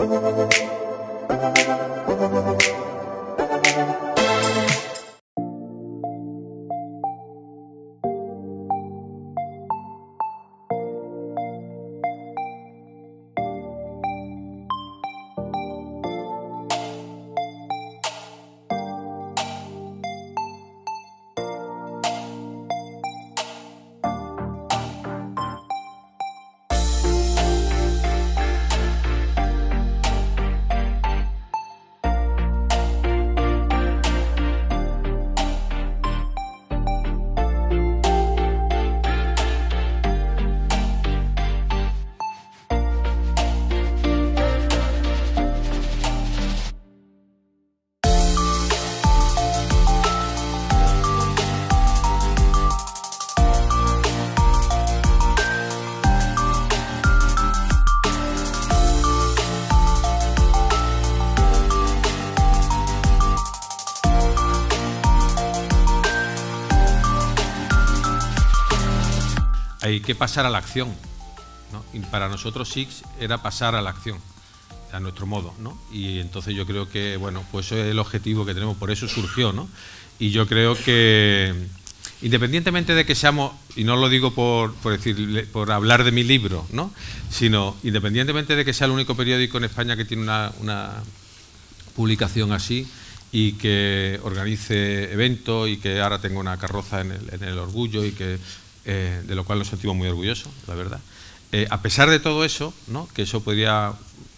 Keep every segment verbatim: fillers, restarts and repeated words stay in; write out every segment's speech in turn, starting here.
Hay que pasar a la acción, ¿no? Y para nosotros Six era pasar a la acción, a nuestro modo, ¿no? Y entonces yo creo que, bueno, pues eso es el objetivo que tenemos, por eso surgió, ¿no? Y yo creo que, independientemente de que seamos, y no lo digo por, por decir, por hablar de mi libro, ¿no? Sino, independientemente de que sea el único periódico en España que tiene una, una publicación así y que organice eventos y que ahora tenga una carroza en el, en el Orgullo y que Eh, de lo cual nos sentimos muy orgullosos, la verdad. Eh, a pesar de todo eso, ¿no? Que eso podría...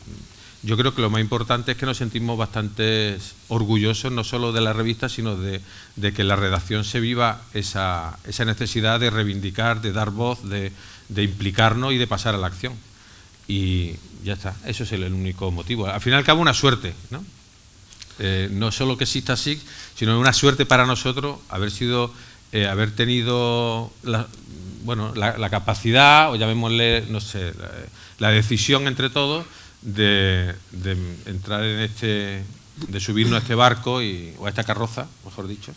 Yo creo que lo más importante es que nos sentimos bastante orgullosos, no solo de la revista, sino de, de que en la redacción se viva esa, esa necesidad de reivindicar, de dar voz, de, de implicarnos y de pasar a la acción. Y ya está, eso es el, el único motivo. Al fin y al cabo, una suerte, ¿no? Eh, no solo que exista Six, sino una suerte para nosotros haber sido... Eh, haber tenido la, bueno, la, la capacidad, o llamémosle, no sé, la, la decisión entre todos de, de entrar en este, de subirnos a este barco y, o a esta carroza, mejor dicho,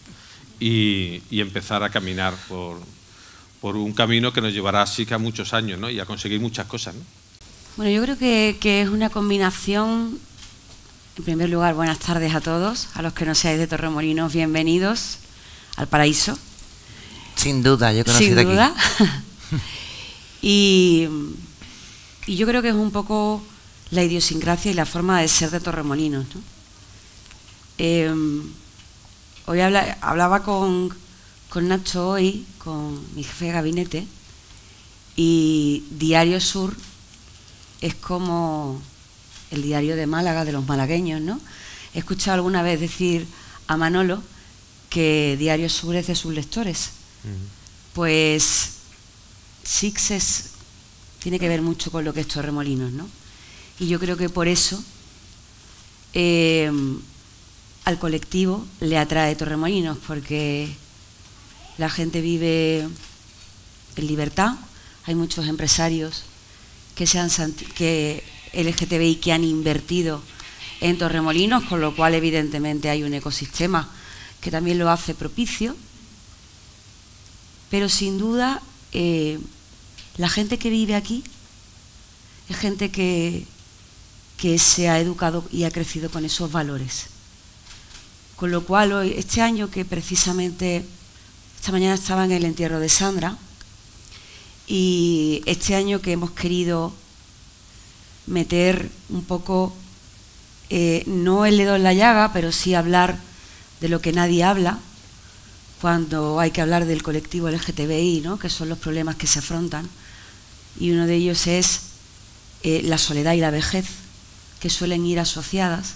y, y empezar a caminar por, por un camino que nos llevará así que a muchos años, ¿no? Y a conseguir muchas cosas, ¿no? Bueno, yo creo que, que es una combinación. En primer lugar, buenas tardes a todos, a los que no seáis de Torremolinos, bienvenidos al paraíso. Sin duda, yo conocí de aquí. Sin duda. y, y yo creo que es un poco la idiosincrasia y la forma de ser de Torremolinos, ¿no? Eh, hoy habla, hablaba con, con Nacho hoy, con mi jefe de gabinete, y Diario Sur es como el diario de Málaga, de los malagueños, ¿no? He escuchado alguna vez decir a Manolo que Diario Sur es de sus lectores. Pues Six es, tiene que ver mucho con lo que es Torremolinos, ¿no? Y yo creo que por eso eh, al colectivo le atrae Torremolinos, porque la gente vive en libertad, hay muchos empresarios que, se han, que L G T B I que han invertido en Torremolinos, con lo cual evidentemente hay un ecosistema que también lo hace propicio. Pero sin duda, eh, la gente que vive aquí es gente que, que se ha educado y ha crecido con esos valores. Con lo cual, hoy, este año que precisamente, esta mañana estaba en el entierro de Sandra, y este año que hemos querido meter un poco, eh, no el dedo en la llaga, pero sí hablar de lo que nadie habla, cuando hay que hablar del colectivo L G T B I, ¿no? Que son los problemas que se afrontan, y uno de ellos es eh, la soledad y la vejez, que suelen ir asociadas.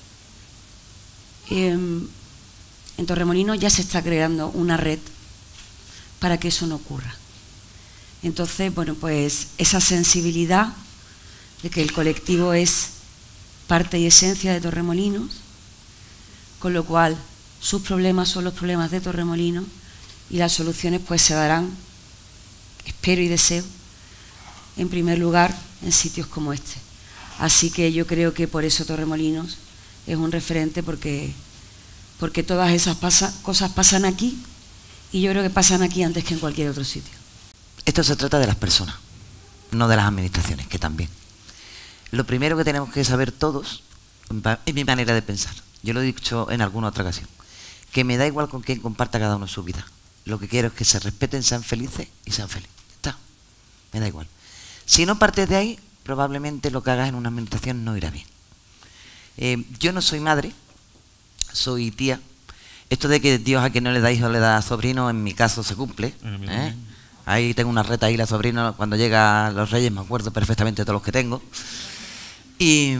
Eh, en Torremolinos ya se está creando una red para que eso no ocurra. Entonces, bueno, pues esa sensibilidad de que el colectivo es parte y esencia de Torremolinos, con lo cual sus problemas son los problemas de Torremolinos y las soluciones pues se darán, espero y deseo, en primer lugar en sitios como este. Así que yo creo que por eso Torremolinos es un referente, porque, porque todas esas pasa, cosas pasan aquí, y yo creo que pasan aquí antes que en cualquier otro sitio. Esto se trata de las personas, no de las administraciones, que también. lo primero que tenemos que saber todos es mi manera de pensar. Yo lo he dicho en alguna otra ocasión, que me da igual con quién comparta cada uno su vida. Lo que quiero es que se respeten, sean felices y sean felices. Está, me da igual. Si no partes de ahí, probablemente lo que hagas en una administración no irá bien. Eh, yo no soy madre, soy tía. Esto de que Dios a quien no le da hijo le da sobrino, en mi caso se cumple. ¿eh? Ahí tengo una reta ahí, la sobrino, cuando llega a los Reyes me acuerdo perfectamente de todos los que tengo. Y,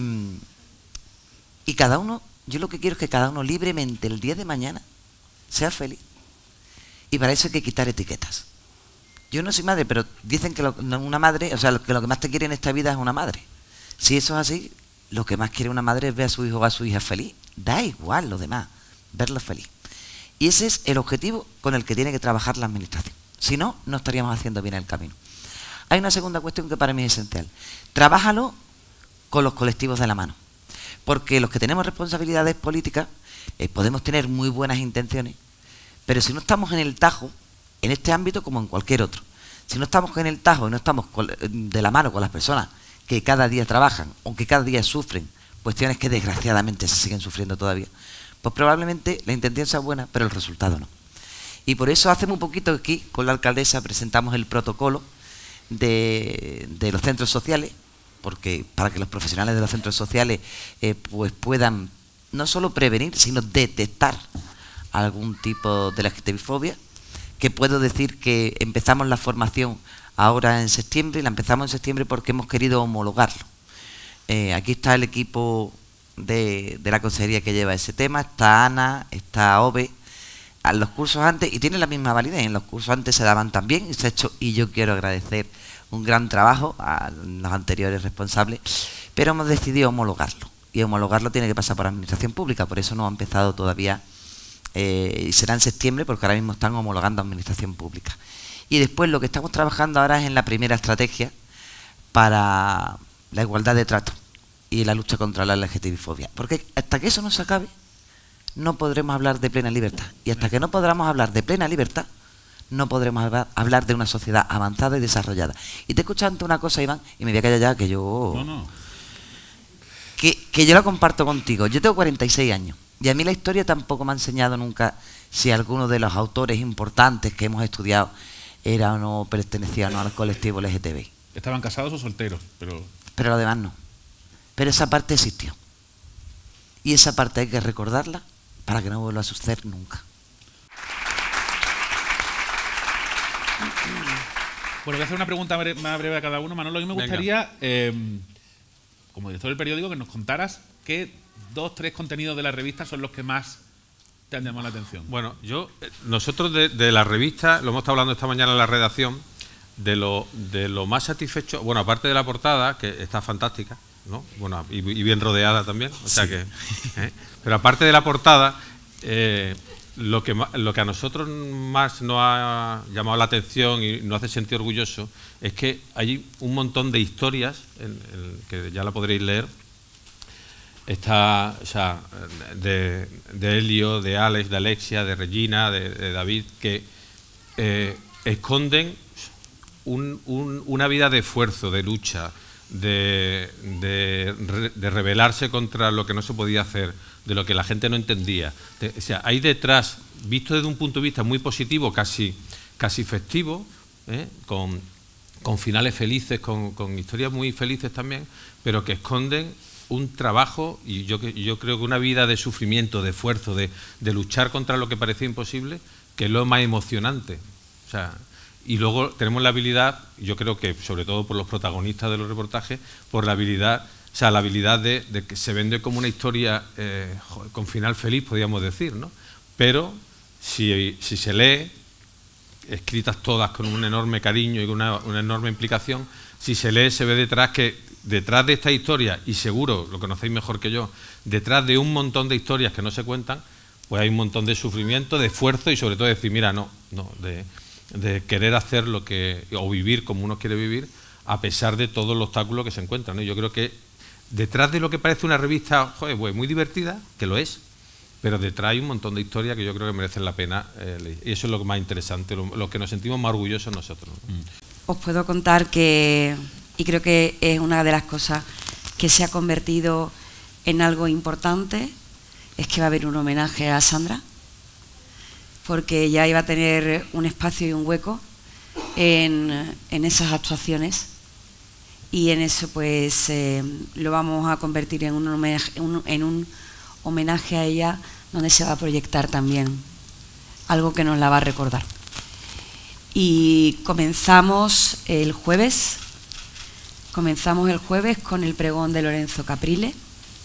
y cada uno, yo lo que quiero es que cada uno libremente el día de mañana sea feliz. Y para eso hay que quitar etiquetas. Yo no soy madre, pero dicen que lo, una madre, o sea, que lo que más te quiere en esta vida es una madre. Si eso es así, lo que más quiere una madre es ver a su hijo o a su hija feliz. Da igual lo demás, verlo feliz. Y ese es el objetivo con el que tiene que trabajar la administración. Si no, no estaríamos haciendo bien el camino. Hay una segunda cuestión que para mí es esencial. Trabájalo con los colectivos de la mano. Porque los que tenemos responsabilidades políticas eh, podemos tener muy buenas intenciones, pero si no estamos en el tajo, en este ámbito como en cualquier otro, si no estamos en el tajo y no estamos con, de la mano con las personas que cada día trabajan, o que cada día sufren cuestiones que desgraciadamente se siguen sufriendo todavía, pues probablemente la intención sea buena, pero el resultado no. Y por eso hace muy poquito aquí, con la alcaldesa, presentamos el protocolo de, de los centros sociales, porque para que los profesionales de los centros sociales eh, pues puedan no solo prevenir, sino detectar algún tipo de L G T B-fobia, que puedo decir que empezamos la formación ahora en septiembre, y la empezamos en septiembre porque hemos querido homologarlo. Eh, aquí está el equipo de, de la consejería que lleva ese tema, está Ana, está Ove, a los cursos antes, y tiene la misma validez, en los cursos antes se daban también, y se ha hecho, y yo quiero agradecer un gran trabajo a los anteriores responsables, pero hemos decidido homologarlo, y homologarlo tiene que pasar por administración pública, por eso no ha empezado todavía, eh, y será en septiembre, porque ahora mismo están homologando administración pública. Y después lo que estamos trabajando ahora es en la primera estrategia para la igualdad de trato y la lucha contra la L G T B-fobia, porque hasta que eso no se acabe, no podremos hablar de plena libertad, y hasta que no podamos hablar de plena libertad, no podremos hablar de una sociedad avanzada y desarrollada. Y te he escuchado ante una cosa, Iván, y me voy a callar ya, que yo... No, no. Que, que yo la comparto contigo. Yo tengo cuarenta y seis años, y a mí la historia tampoco me ha enseñado nunca si alguno de los autores importantes que hemos estudiado era o no pertenecía o no al colectivo L G T B. Estaban casados o solteros, pero... Pero lo demás no. Pero esa parte existió. Y esa parte hay que recordarla para que no vuelva a suceder nunca. Bueno, voy a hacer una pregunta más breve a cada uno. Manolo, a mí me gustaría, eh, como director del periódico, que nos contaras qué dos, tres contenidos de la revista son los que más te han llamado la atención. Bueno, yo, nosotros de, de la revista, lo hemos estado hablando esta mañana en la redacción, de lo, de lo más satisfecho, bueno, aparte de la portada, que está fantástica, ¿no? Bueno, y, y bien rodeada también, o sea sí. que... ¿eh? Pero aparte de la portada, eh, lo, que, lo que a nosotros más nos ha llamado la atención y nos hace sentir orgullosos es que hay un montón de historias, en, en, que ya la podréis leer, está, o sea, de, de Helio, de Alex, de Alexia, de Regina, de, de David, que eh, esconden un, un, una vida de esfuerzo, de lucha, de, de, de rebelarse contra lo que no se podía hacer, de lo que la gente no entendía. De, o sea, hay detrás, visto desde un punto de vista muy positivo, casi, casi festivo, ¿eh? con, con finales felices, con, con historias muy felices también, pero que esconden un trabajo, y yo, yo creo que una vida de sufrimiento, de esfuerzo, de, de luchar contra lo que parecía imposible, que es lo más emocionante. O sea, y luego tenemos la habilidad, yo creo que sobre todo por los protagonistas de los reportajes, por la habilidad, o sea, la habilidad de, de que se vende como una historia eh, con final feliz, podríamos decir, ¿no? Pero si, si se lee, escritas todas con un enorme cariño y con una, una enorme implicación, si se lee se ve detrás que detrás de esta historia, y seguro lo conocéis mejor que yo, detrás de un montón de historias que no se cuentan, pues hay un montón de sufrimiento, de esfuerzo y sobre todo de decir, mira, no, no, de, de querer hacer lo que, o vivir como uno quiere vivir, a pesar de todos los obstáculos que se encuentran, ¿no? Yo creo que detrás de lo que parece una revista, joder, pues muy divertida, que lo es, pero detrás hay un montón de historias que yo creo que merecen la pena, eh, y eso es lo más interesante, lo, lo que nos sentimos más orgullosos nosotros, ¿no? Os puedo contar que, y creo que es una de las cosas que se ha convertido en algo importante es que va a haber un homenaje a Sandra, porque ya iba a tener un espacio y un hueco en, en esas actuaciones, y en eso pues eh, lo vamos a convertir en un, homenaje, un, en un homenaje a ella, donde se va a proyectar también algo que nos la va a recordar. Y comenzamos el jueves, comenzamos el jueves con el pregón de Lorenzo Caprile,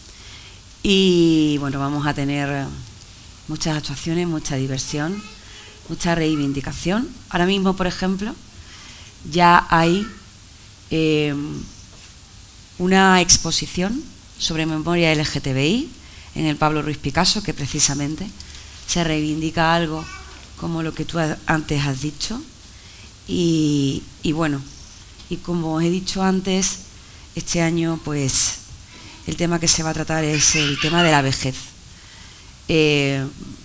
y bueno, vamos a tener muchas actuaciones, mucha diversión, mucha reivindicación. Ahora mismo, por ejemplo, ya hay eh, una exposición sobre memoria L G T B I en el Pablo Ruiz Picasso, que precisamente se reivindica algo como lo que tú antes has dicho. Y, y bueno, y como os he dicho antes, este año pues el tema que se va a tratar es el tema de la vejez. Eh,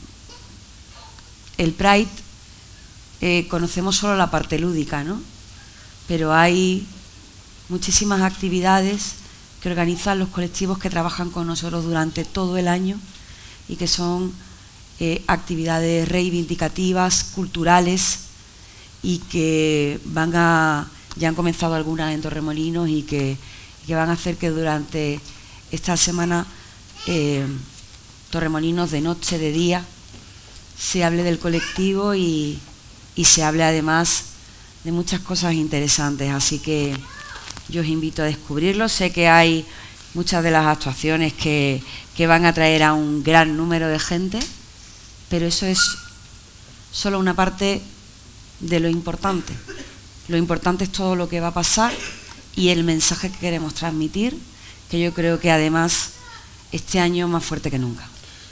el Pride eh, conocemos solo la parte lúdica, ¿no? Pero hay muchísimas actividades que organizan los colectivos que trabajan con nosotros durante todo el año y que son eh, actividades reivindicativas, culturales, y que van a, ya han comenzado algunas en Torremolinos y que, que van a hacer que durante esta semana eh, Torremolinos, de noche, de día, se hable del colectivo y, y se hable además de muchas cosas interesantes. Así que yo os invito a descubrirlo. Sé que hay muchas de las actuaciones que, que van a atraer a un gran número de gente, pero eso es solo una parte de lo importante. Lo importante es todo lo que va a pasar y el mensaje que queremos transmitir, que yo creo que además este año más fuerte que nunca.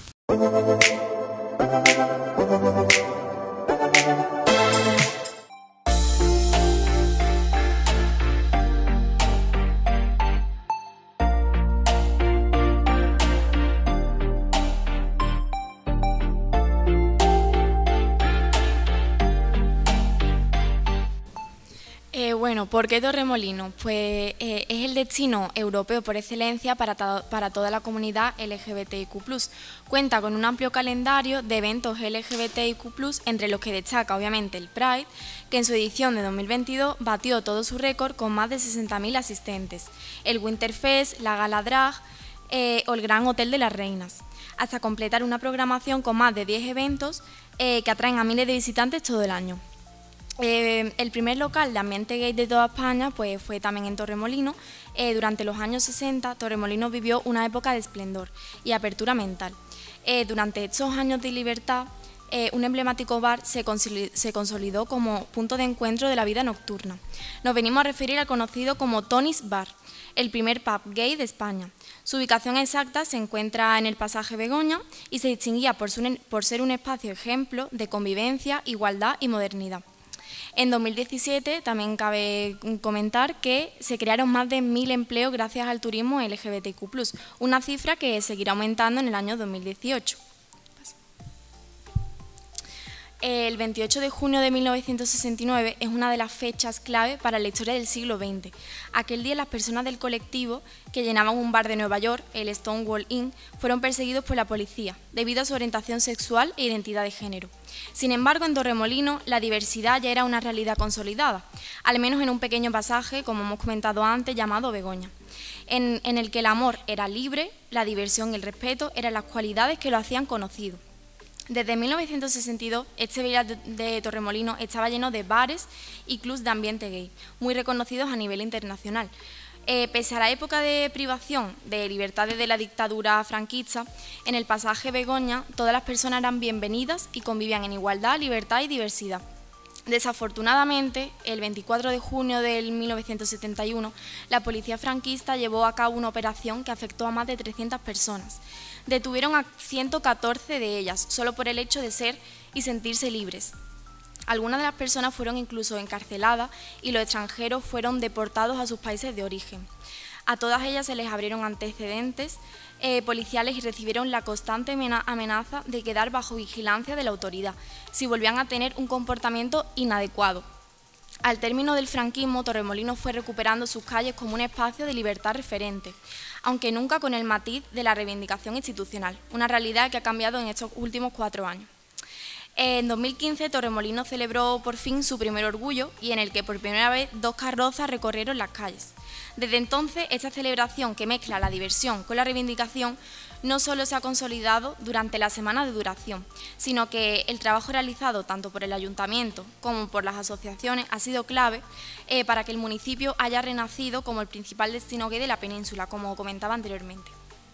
Bueno, ¿por qué Torremolinos? Pues eh, es el destino europeo por excelencia para, para toda la comunidad L G B T I Q plus. Cuenta con un amplio calendario de eventos L G B T I Q plus, entre los que destaca obviamente el Pride, que en su edición de dos mil veintidós batió todo su récord con más de sesenta mil asistentes, el Winterfest, la Gala Drag eh, o el Gran Hotel de las Reinas, hasta completar una programación con más de diez eventos eh, que atraen a miles de visitantes todo el año. Eh, el primer local de ambiente gay de toda España pues, fue también en Torremolinos. Eh, durante los años sesenta, Torremolinos vivió una época de esplendor y apertura mental. Eh, durante estos años de libertad, eh, un emblemático bar se consolidó, se consolidó como punto de encuentro de la vida nocturna. Nos venimos a referir al conocido como Tony's Bar, el primer pub gay de España. Su ubicación exacta se encuentra en el pasaje Begoña y se distinguía por, su, por ser un espacio ejemplo de convivencia, igualdad y modernidad. En dos mil diecisiete también cabe comentar que se crearon más de mil empleos gracias al turismo L G B T Q plus, una cifra que seguirá aumentando en el año dos mil dieciocho. El veintiocho de junio de mil novecientos sesenta y nueve es una de las fechas clave para la historia del siglo veinte. Aquel día las personas del colectivo que llenaban un bar de Nueva York, el Stonewall Inn, fueron perseguidos por la policía debido a su orientación sexual e identidad de género. Sin embargo, en Torremolinos la diversidad ya era una realidad consolidada, al menos en un pequeño pasaje, como hemos comentado antes, llamado Begoña, en, en el que el amor era libre, la diversión y el respeto eran las cualidades que lo hacían conocido. Desde mil novecientos sesenta y dos, este Villar de Torremolinos estaba lleno de bares y clubs de ambiente gay, muy reconocidos a nivel internacional. Eh, pese a la época de privación de libertades de la dictadura franquista, en el pasaje Begoña todas las personas eran bienvenidas y convivían en igualdad, libertad y diversidad. Desafortunadamente, el veinticuatro de junio de mil novecientos setenta y uno, la policía franquista llevó a cabo una operación que afectó a más de trescientas personas. Detuvieron a ciento catorce de ellas, solo por el hecho de ser y sentirse libres. Algunas de las personas fueron incluso encarceladas y los extranjeros fueron deportados a sus países de origen. A todas ellas se les abrieron antecedentes eh, policiales y recibieron la constante amenaza de quedar bajo vigilancia de la autoridad si volvían a tener un comportamiento inadecuado. Al término del franquismo, Torremolinos fue recuperando sus calles como un espacio de libertad referente, aunque nunca con el matiz de la reivindicación institucional, una realidad que ha cambiado en estos últimos cuatro años. En dos mil quince, Torremolinos celebró por fin su primer orgullo y en el que por primera vez dos carrozas recorrieron las calles. Desde entonces, esta celebración que mezcla la diversión con la reivindicación no solo se ha consolidado durante la semana de duración, sino que el trabajo realizado tanto por el Ayuntamiento como por las asociaciones ha sido clave eh, para que el municipio haya renacido como el principal destino gay de la península, como comentaba anteriormente.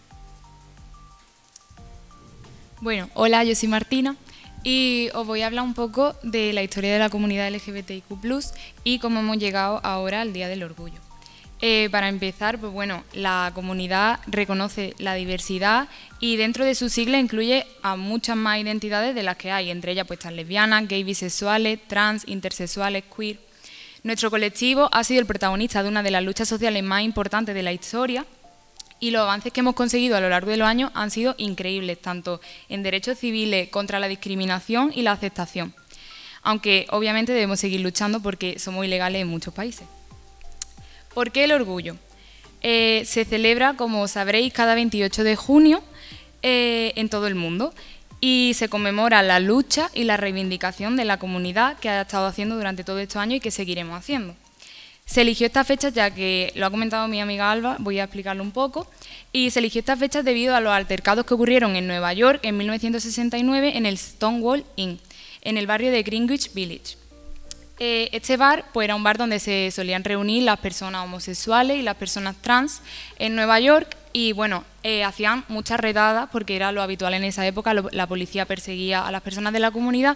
Bueno, hola, yo soy Martina y os voy a hablar un poco de la historia de la comunidad L G B T I Q plus, y cómo hemos llegado ahora al Día del Orgullo. Eh, para empezar, pues bueno, la comunidad reconoce la diversidad y dentro de su sigla incluye a muchas más identidades de las que hay, entre ellas pues están lesbianas, gay, bisexuales, trans, intersexuales, queer. Nuestro colectivo ha sido el protagonista de una de las luchas sociales más importantes de la historia y los avances que hemos conseguido a lo largo de los años han sido increíbles, tanto en derechos civiles contra la discriminación y la aceptación, aunque obviamente debemos seguir luchando porque somos ilegales en muchos países. ¿Por qué el orgullo? Eh, se celebra, como sabréis, cada veintiocho de junio eh, en todo el mundo y se conmemora la lucha y la reivindicación de la comunidad que ha estado haciendo durante todos estos años y que seguiremos haciendo. Se eligió esta fecha ya que, lo ha comentado mi amiga Alba, voy a explicarlo un poco, y se eligió esta fecha debido a los altercados que ocurrieron en Nueva York en mil novecientos sesenta y nueve en el Stonewall Inn, en el barrio de Greenwich Village. Este bar pues, era un bar donde se solían reunir las personas homosexuales y las personas trans en Nueva York y bueno, eh, hacían muchas redadas porque era lo habitual en esa época, lo, la policía perseguía a las personas de la comunidad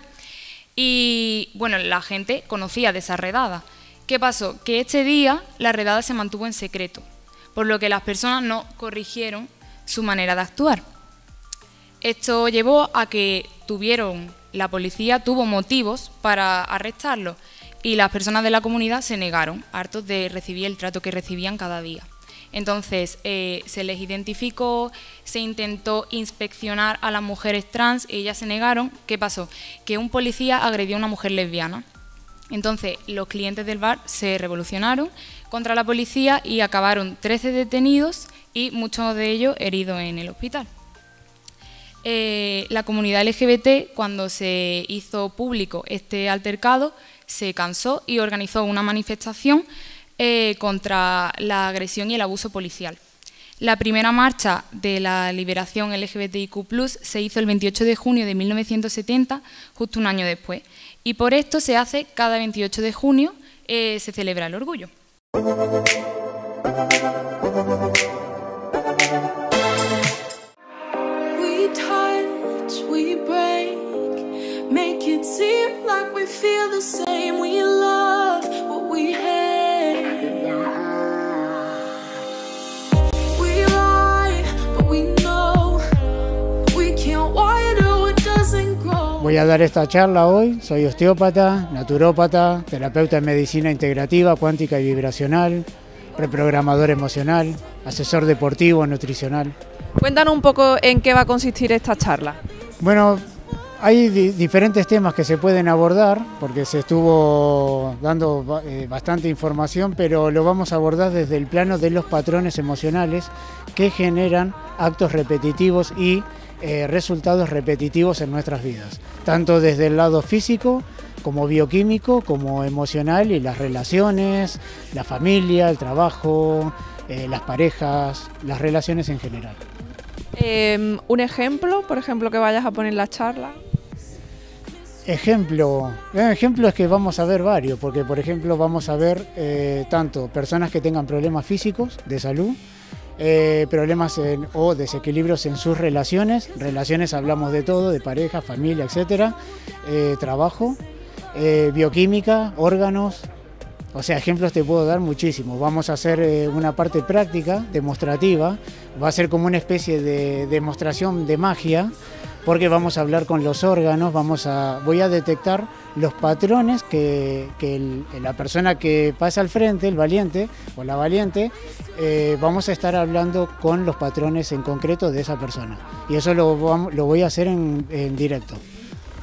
y bueno, la gente conocía de esas redadas. ¿Qué pasó? Que este día la redada se mantuvo en secreto, por lo que las personas no corrigieron su manera de actuar. Esto llevó a que tuvieron, la policía tuvo motivos para arrestarlos y las personas de la comunidad se negaron, hartos de recibir el trato que recibían cada día. Entonces eh, se les identificó, se intentó inspeccionar a las mujeres trans y ellas se negaron. ¿Qué pasó? Que un policía agredió a una mujer lesbiana. Entonces los clientes del bar se revolucionaron contra la policía y acabaron trece detenidos y muchos de ellos heridos en el hospital. Eh, la comunidad L G B T, cuando se hizo público este altercado, se cansó y organizó una manifestación eh, contra la agresión y el abuso policial. La primera marcha de la liberación L G B T I Q plus, se hizo el veintiocho de junio de mil novecientos setenta, justo un año después, y por esto se hace cada veintiocho de junio, eh, se celebra el orgullo. We break, make it seem like we feel the same. We love what we hate. We lie, but we know we can't wire what doesn't grow. Voy a dar esta charla hoy. Soy osteópata, naturópata, terapeuta en medicina integrativa, cuántica y vibracional, reprogramador emocional, asesor deportivo, nutricional. Cuéntanos un poco en qué va a consistir esta charla. Bueno, hay di diferentes temas que se pueden abordar, porque se estuvo dando eh, bastante información, pero lo vamos a abordar desde el plano de los patrones emocionales que generan actos repetitivos y eh, resultados repetitivos en nuestras vidas, tanto desde el lado físico, como bioquímico, como emocional y las relaciones, la familia, el trabajo, eh, las parejas, las relaciones en general. Eh, un ejemplo, por ejemplo, que vayas a poner en la charla. Ejemplo, eh, ejemplo es que vamos a ver varios, porque por ejemplo vamos a ver eh, tanto personas que tengan problemas físicos de salud, eh, problemas en, o desequilibrios en sus relaciones, relaciones hablamos de todo, de pareja, familia, etcétera, eh, trabajo, eh, bioquímica, órganos. O sea, ejemplos te puedo dar muchísimos. Vamos a hacer eh, una parte práctica, demostrativa. Va a ser como una especie de demostración de magia, porque vamos a hablar con los órganos, vamos a, voy a detectar los patrones que, que el, la persona que pasa al frente, el valiente o la valiente, eh, vamos a estar hablando con los patrones en concreto de esa persona. Y eso lo, lo voy a hacer en, en directo.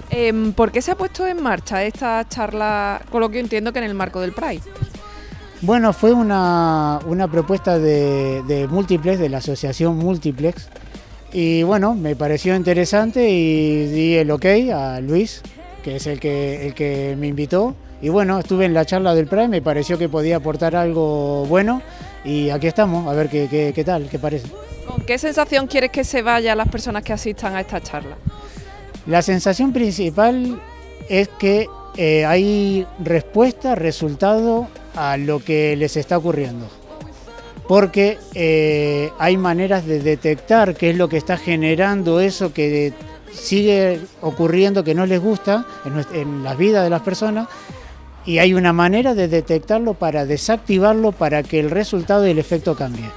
Eh, ¿Por qué se ha puesto en marcha esta charla, con lo que yo entiendo que en el marco del Pride? Bueno, fue una, una propuesta de, de Multiplex, de la asociación Multiplex, y bueno, me pareció interesante y di el ok a Luis, que es el que, el que me invitó, y bueno, estuve en la charla del Pride, me pareció que podía aportar algo bueno, y aquí estamos, a ver qué, qué, qué tal, qué parece. ¿Con qué sensación quieres que se vayan las personas que asistan a esta charla? La sensación principal es que eh, hay respuesta, resultado a lo que les está ocurriendo. Porque eh, hay maneras de detectar qué es lo que está generando eso que sigue ocurriendo, que no les gusta en, nuestra, en la vida de las personas, y hay una manera de detectarlo para desactivarlo para que el resultado y el efecto cambie.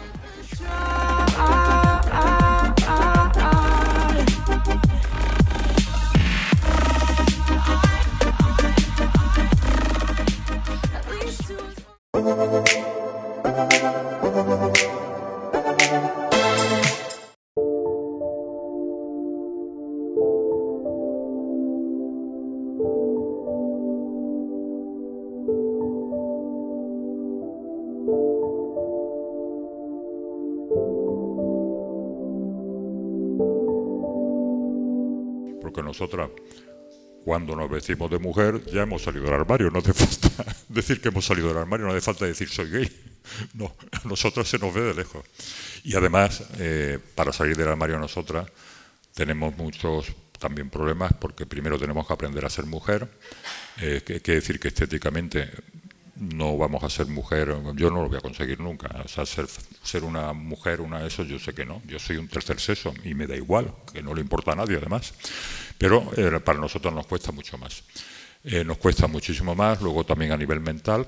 Porque nosotras, cuando nos vestimos de mujer, ya hemos salido del armario. No hace falta decir que hemos salido del armario, no hace falta decir soy gay. No, a nosotros se nos ve de lejos. Y además, eh, para salir del armario a nosotras, tenemos muchos también problemas, porque primero tenemos que aprender a ser mujer. Eh, que, que decir que estéticamente no vamos a ser mujer, yo no lo voy a conseguir nunca. O sea, ser, ser una mujer, una eso, yo sé que no. Yo soy un tercer sexo y me da igual, que no le importa a nadie además. Pero eh, para nosotros nos cuesta mucho más. Eh, nos cuesta muchísimo más, luego también a nivel mental,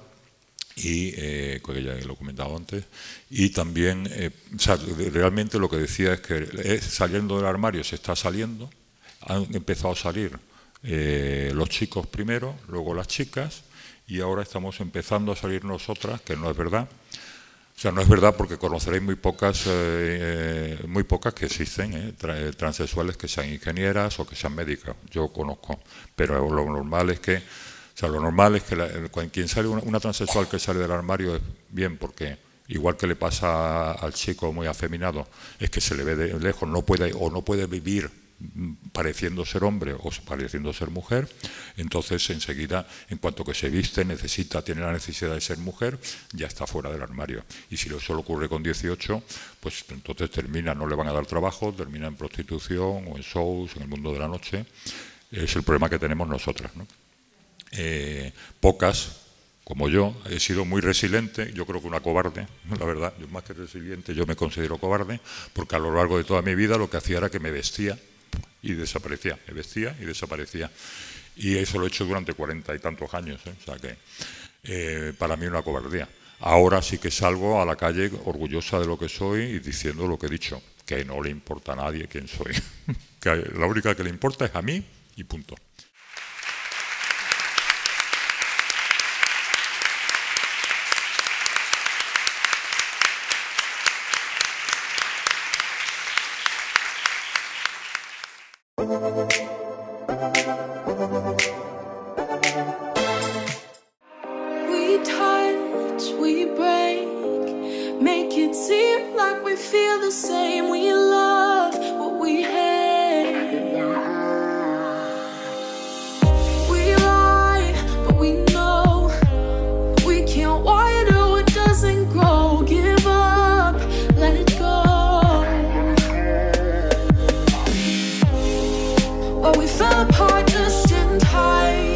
y eh, que ya lo he comentado antes, y también, eh, o sea, realmente lo que decía es que eh, saliendo del armario se está saliendo, han empezado a salir eh, los chicos primero, luego las chicas, y ahora estamos empezando a salir nosotras, que no es verdad. O sea, no es verdad, porque conoceréis muy pocas, eh, muy pocas que existen, eh, tra transexuales que sean ingenieras o que sean médicas. Yo conozco, pero lo normal es que, o sea, lo normal es que la, quien sale una, una transexual que sale del armario es bien, porque igual que le pasa al chico muy afeminado, es que se le ve de lejos, no puede o no puede vivir pareciendo ser hombre o pareciendo ser mujer. Entonces enseguida, en cuanto que se viste, necesita, tiene la necesidad de ser mujer, ya está fuera del armario. Y si eso le ocurre con dieciocho, pues entonces termina, no le van a dar trabajo, termina en prostitución o en shows, en el mundo de la noche. Es el problema que tenemos nosotras, ¿no? Eh, pocas, como yo, he sido muy resiliente, yo creo que una cobarde, la verdad, yo más que resiliente, yo me considero cobarde, porque a lo largo de toda mi vida lo que hacía era que me vestía y desaparecía, me vestía y desaparecía. Y eso lo he hecho durante cuarenta y tantos años, ¿eh? O sea que eh, para mí una cobardía. Ahora sí que salgo a la calle orgullosa de lo que soy y diciendo lo que he dicho, que no le importa a nadie quién soy. Que la única que le importa es a mí y punto. We touch, we break, make it seem like we feel the same. We love what we hate. We lie, but we know we can't water what doesn't grow. Give up, let it go. Well, we fell apart just in time.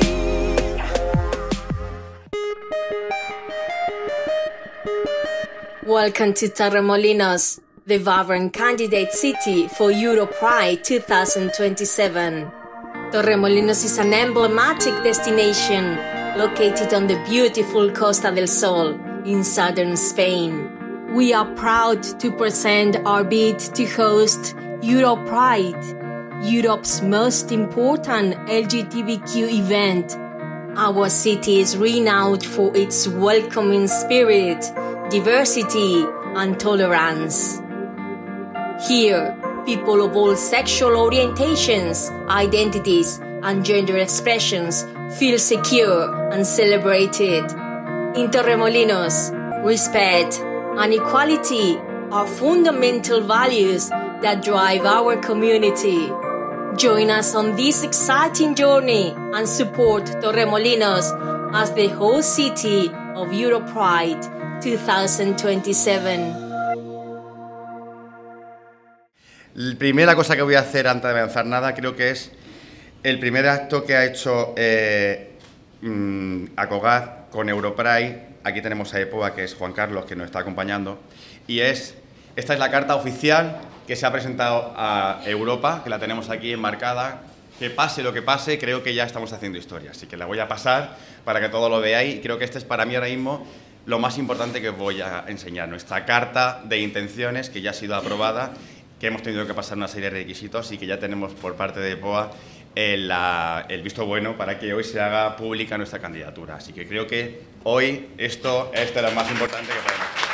Welcome to Torremolinos, the vibrant candidate city for EuroPride two thousand twenty-seven. Torremolinos is an emblematic destination located on the beautiful Costa del Sol in southern Spain. We are proud to present our bid to host EuroPride, Europe's most important L G B T Q event. Our city is renowned for its welcoming spirit, diversity, and tolerance. Here, people of all sexual orientations, identities, and gender expressions feel secure and celebrated. In Torremolinos, respect and equality are fundamental values that drive our community. Join us on this exciting journey and support Torremolinos as the host city of Europride twenty twenty-seven. La primera cosa que voy a hacer antes de avanzar nada, creo que es el primer acto que ha hecho eh, mmm, ACOGAD con Europride. Aquí tenemos a EPOA, que es Juan Carlos, que nos está acompañando, y es, esta es la carta oficial que se ha presentado a Europa, que la tenemos aquí enmarcada. Que pase lo que pase, creo que ya estamos haciendo historia, así que la voy a pasar para que todos lo veáis, y creo que este es para mí ahora mismo lo más importante que os voy a enseñar, nuestra carta de intenciones, que ya ha sido aprobada, que hemos tenido que pasar una serie de requisitos y que ya tenemos por parte de EPOA el, la, el visto bueno para que hoy se haga pública nuestra candidatura. Así que creo que hoy esto es de lo más importante que podemos hacer.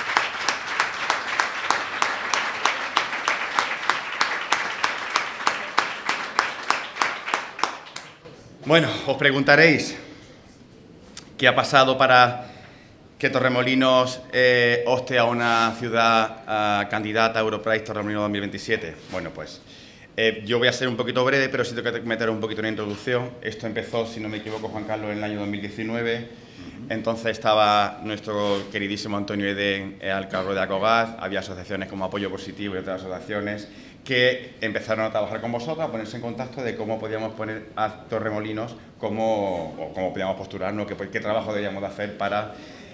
Bueno, os preguntaréis qué ha pasado para que Torremolinos eh, opte a una ciudad uh, candidata a Europride Torremolinos dos mil veintisiete. Bueno, pues eh, yo voy a ser un poquito breve, pero sí tengo que meter un poquito en la introducción. Esto empezó, si no me equivoco, Juan Carlos, en el año dos mil diecinueve. Entonces estaba nuestro queridísimo Antonio Edén eh, al cargo de ACOGAD. Había asociaciones como Apoyo Positivo y otras asociaciones que empezaron a trabajar con vosotros, a ponerse en contacto de cómo podíamos poner a Torremolinos, cómo, o cómo podíamos postularnos, qué, qué trabajo debíamos de hacer para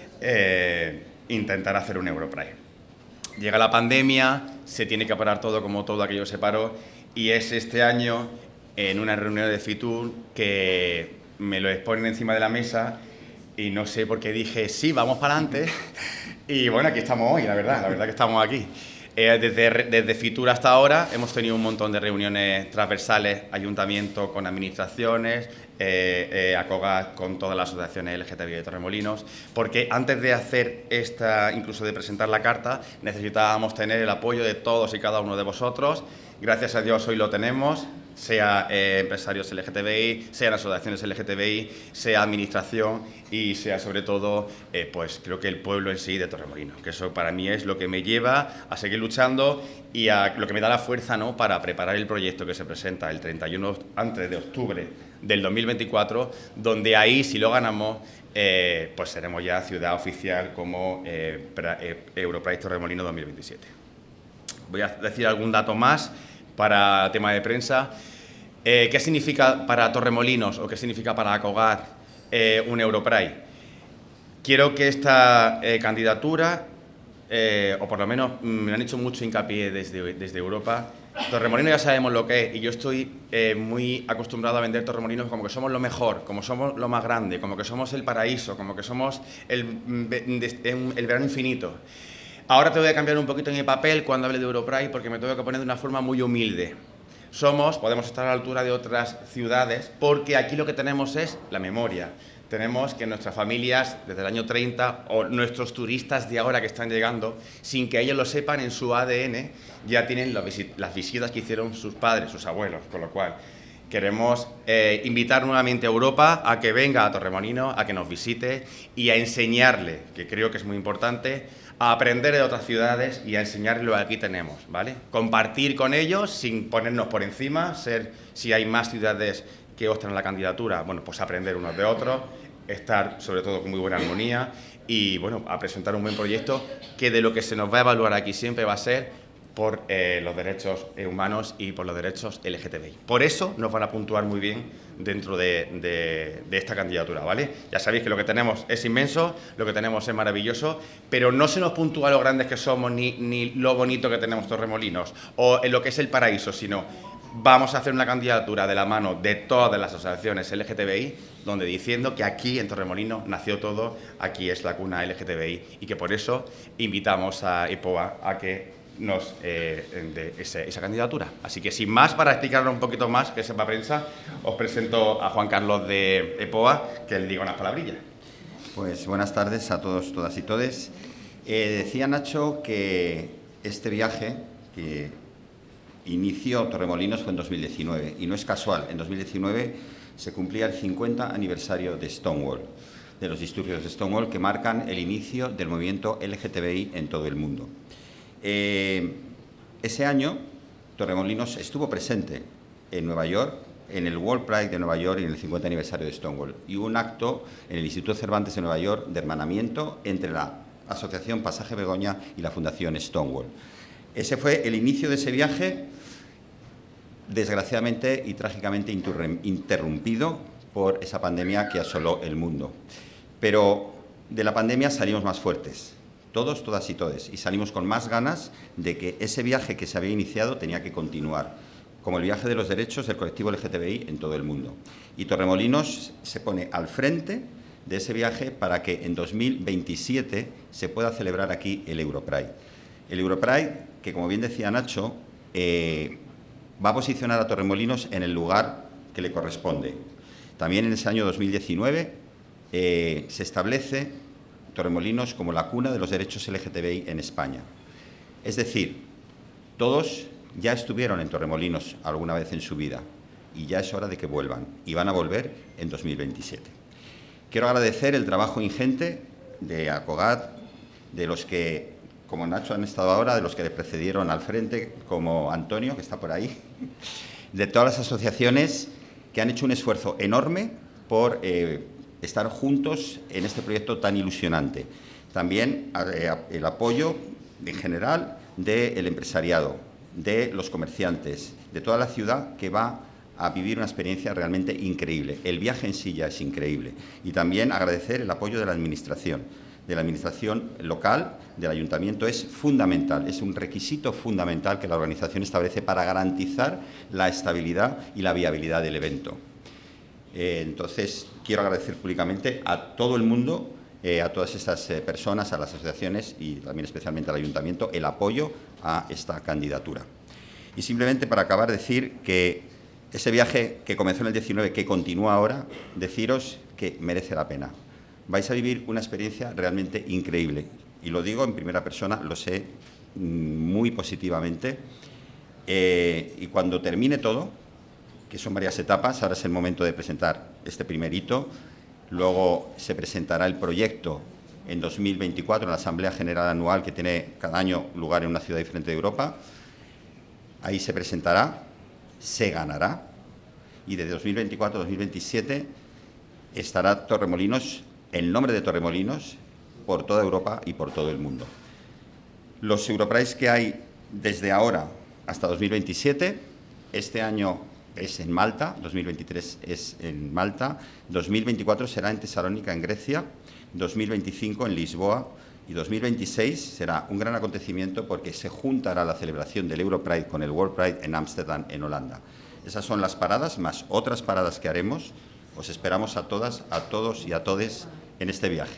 eh, intentar hacer un Europride. Llega la pandemia, se tiene que parar todo como todo aquello se paró, y es este año, en una reunión de Fitur, que me lo exponen encima de la mesa y no sé por qué dije, sí, vamos para adelante, y bueno, aquí estamos hoy, la verdad, la verdad que estamos aquí. Eh, desde, desde Fitur hasta ahora hemos tenido un montón de reuniones transversales, ayuntamiento con administraciones, eh, eh, ACOGAD con todas las asociaciones L G T B I de Torremolinos, porque antes de hacer esta, incluso de presentar la carta, necesitábamos tener el apoyo de todos y cada uno de vosotros. Gracias a Dios hoy lo tenemos, sea eh, empresarios L G T B I, sean asociaciones L G T B I, sea administración y sea sobre todo, eh, pues creo que el pueblo en sí de Torremolinos, que eso para mí es lo que me lleva a seguir luchando y a lo que me da la fuerza, ¿no?, para preparar el proyecto que se presenta el treinta y uno antes de octubre del dos mil veinticuatro, donde ahí, si lo ganamos, eh, pues seremos ya ciudad oficial como eh, eh, Europride Torremolinos dos mil veintisiete. Voy a decir algún dato más para tema de prensa. Eh, ¿Qué significa para Torremolinos o qué significa para ACOGAD eh, un Europride? Quiero que esta eh, candidatura, eh, o por lo menos me han hecho mucho hincapié desde, desde Europa, Torremolinos ya sabemos lo que es, y yo estoy eh, muy acostumbrado a vender Torremolinos como que somos lo mejor, como somos lo más grande, como que somos el paraíso, como que somos el, el verano infinito. Ahora te voy a cambiar un poquito mi papel cuando hable de Europride, porque me tengo que poner de una forma muy humilde. Somos, podemos estar a la altura de otras ciudades, porque aquí lo que tenemos es la memoria. Tenemos que nuestras familias, desde el año treinta, o nuestros turistas de ahora que están llegando, sin que ellos lo sepan, en su A D N, ya tienen las visitas que hicieron sus padres, sus abuelos, con lo cual queremos eh, invitar nuevamente a Europa a que venga a Torremolinos, a que nos visite y a enseñarle, que creo que es muy importante, a aprender de otras ciudades y a enseñarles lo que aquí tenemos, ¿vale? Compartir con ellos sin ponernos por encima, ser, si hay más ciudades que optan la candidatura, bueno, pues aprender unos de otros, estar sobre todo con muy buena armonía y, bueno, a presentar un buen proyecto que de lo que se nos va a evaluar aquí siempre va a ser por eh, los derechos humanos y por los derechos L G T B I. Por eso nos van a puntuar muy bien dentro de, de, de esta candidatura, ¿vale? Ya sabéis que lo que tenemos es inmenso, lo que tenemos es maravilloso, pero no se nos puntúa lo grandes que somos ni, ni lo bonito que tenemos Torremolinos o en lo que es el paraíso, sino vamos a hacer una candidatura de la mano de todas las asociaciones L G T B I, donde diciendo que aquí en Torremolinos nació todo, aquí es la cuna L G T B I y que por eso invitamos a EPOA a que nos eh, de ese, esa candidatura. Así que sin más, para explicarlo un poquito más, que sepa prensa, os presento a Juan Carlos de EPOA, que él diga unas palabrillas. Pues buenas tardes a todos, todas y todes. Eh, decía Nacho que este viaje, que inicio Torremolinos fue en dos mil diecinueve y no es casual. En dos mil diecinueve se cumplía el cincuenta aniversario de Stonewall, de los disturbios de Stonewall que marcan el inicio del movimiento L G T B I en todo el mundo. Eh, ese año Torremolinos estuvo presente en Nueva York, en el World Pride de Nueva York y en el cincuenta aniversario de Stonewall. Y hubo un acto en el Instituto Cervantes de Nueva York de hermanamiento entre la Asociación Pasaje Begoña y la Fundación Stonewall. Ese fue el inicio de ese viaje, desgraciadamente y trágicamente interrumpido por esa pandemia que asoló el mundo. Pero de la pandemia salimos más fuertes, todos, todas y todes, y salimos con más ganas de que ese viaje que se había iniciado tenía que continuar, como el viaje de los derechos del colectivo L G T B I en todo el mundo. Y Torremolinos se pone al frente de ese viaje para que en dos mil veintisiete se pueda celebrar aquí el Europride. El Europride, que como bien decía Nacho, eh, va a posicionar a Torremolinos en el lugar que le corresponde. También en ese año dos mil diecinueve eh, se establece Torremolinos como la cuna de los derechos L G T B I en España. Es decir, todos ya estuvieron en Torremolinos alguna vez en su vida y ya es hora de que vuelvan y van a volver en dos mil veintisiete. Quiero agradecer el trabajo ingente de ACOGAT, de los que, como Nacho han estado ahora, de los que le precedieron al frente, como Antonio, que está por ahí, de todas las asociaciones que han hecho un esfuerzo enorme por eh, estar juntos en este proyecto tan ilusionante. También eh, el apoyo en general del empresariado, de los comerciantes, de toda la ciudad que va a vivir una experiencia realmente increíble. El viaje en sí ya es increíble. Y también agradecer el apoyo de la Administración, de la Administración local, del Ayuntamiento. Es fundamental, es un requisito fundamental que la organización establece para garantizar la estabilidad y la viabilidad del evento. Eh, entonces, quiero agradecer públicamente a todo el mundo, eh, a todas estas eh, personas, a las asociaciones y también especialmente al Ayuntamiento, el apoyo a esta candidatura. Y simplemente para acabar, decir que ese viaje que comenzó en el diecinueve, que continúa ahora, deciros que merece la pena. Vais a vivir una experiencia realmente increíble. Y lo digo en primera persona, lo sé muy positivamente. Eh, y cuando termine todo, que son varias etapas, ahora es el momento de presentar este primer hito, luego se presentará el proyecto en dos mil veinticuatro en la Asamblea General Anual que tiene cada año lugar en una ciudad diferente de Europa. Ahí se presentará, se ganará y de dos mil veinticuatro a dos mil veintisiete estará Torremolinos, el nombre de Torremolinos, por toda Europa y por todo el mundo. Los Europrides que hay desde ahora hasta dos mil veintisiete, este año es en Malta, dos mil veintitrés es en Malta, dos mil veinticuatro será en Tesalónica, en Grecia, dos mil veinticinco en Lisboa y dos mil veintiséis será un gran acontecimiento porque se juntará la celebración del Europride con el World Pride en Ámsterdam, en Holanda. Esas son las paradas, más otras paradas que haremos. Os esperamos a todas, a todos y a todes en este viaje.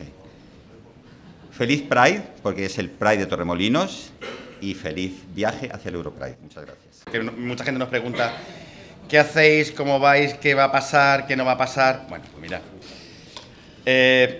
Feliz Pride, porque es el Pride de Torremolinos, y feliz viaje hacia el Europride. Muchas gracias. Que mucha gente nos pregunta, ¿qué hacéis? ¿Cómo vais? ¿Qué va a pasar? ¿Qué no va a pasar? Bueno, pues mirad. Eh,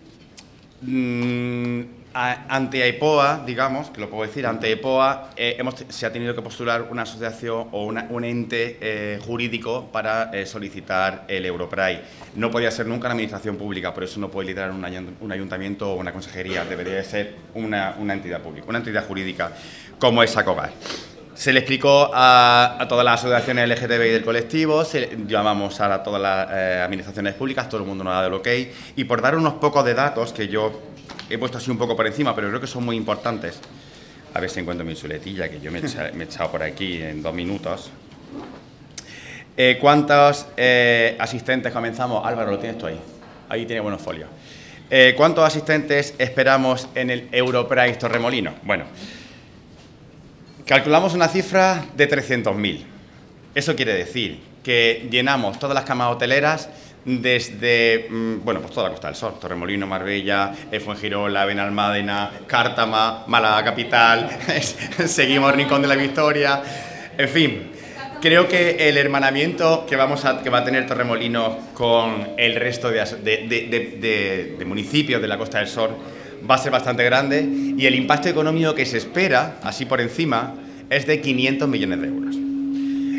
mmm, ante AIPOA, digamos, que lo puedo decir, ante AIPOA eh, hemos, se ha tenido que postular una asociación o una, un ente eh, jurídico para eh, solicitar el Europride. No podía ser nunca una administración pública, por eso no puede liderar un, un ayuntamiento o una consejería, debería de ser una, una entidad pública, una entidad jurídica como es ACOGAT. Se le explicó a, a todas las asociaciones L G T B I del colectivo, se le, llamamos a, la, todas las eh, administraciones públicas, todo el mundo nos ha dado el ok, y por dar unos pocos de datos que yo he puesto así un poco por encima, pero creo que son muy importantes. A ver si encuentro mi chuletilla, que yo me he echado, me he echado por aquí en dos minutos. Eh, ¿Cuántos eh, asistentes comenzamos? Álvaro, lo tienes tú ahí. Ahí tiene buenos folios. Eh, ¿Cuántos asistentes esperamos en el Europride Torremolinos? Bueno, calculamos una cifra de trescientos mil. Eso quiere decir que llenamos todas las camas hoteleras desde, bueno, pues toda la Costa del Sol, Torremolinos, Marbella, Fuengirola, Benalmádena, Cártama, Málaga capital, seguimos Rincón de la Victoria, en fin. Creo que el hermanamiento que, vamos a, que va a tener Torremolinos con el resto de, de, de, de, de municipios de la Costa del Sol va a ser bastante grande y el impacto económico que se espera, así por encima, es de quinientos millones de euros.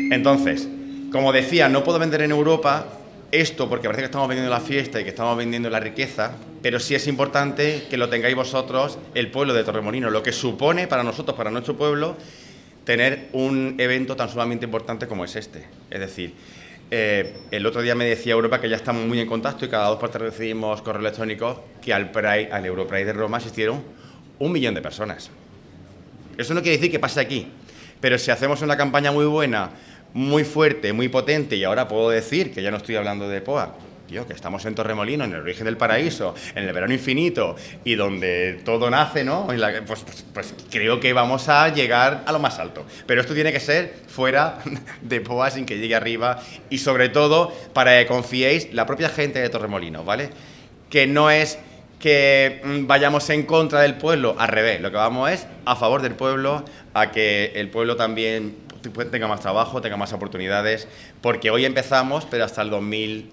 Entonces, como decía, no puedo vender en Europa esto porque parece que estamos vendiendo la fiesta y que estamos vendiendo la riqueza, pero sí es importante que lo tengáis vosotros, el pueblo de Torremolinos, lo que supone para nosotros, para nuestro pueblo, tener un evento tan sumamente importante como es este. Es decir, eh, el otro día me decía Europa que ya estamos muy en contacto y cada dos partes recibimos correos electrónicos que al Pride, al Europride de Roma asistieron un millón de personas. Eso no quiere decir que pase aquí, pero si hacemos una campaña muy buena, muy fuerte, muy potente, y ahora puedo decir que ya no estoy hablando de P O A, tío, que estamos en Torremolinos, en el origen del paraíso, en el verano infinito, y donde todo nace, ¿no? En la, pues, pues, pues creo que vamos a llegar a lo más alto. Pero esto tiene que ser fuera de P O A, sin que llegue arriba, y sobre todo, para que confiéis, la propia gente de Torremolinos, ¿vale? Que no es que vayamos en contra del pueblo, al revés, lo que vamos es a favor del pueblo, a que el pueblo también tenga más trabajo, tenga más oportunidades, porque hoy empezamos, pero hasta el dos mil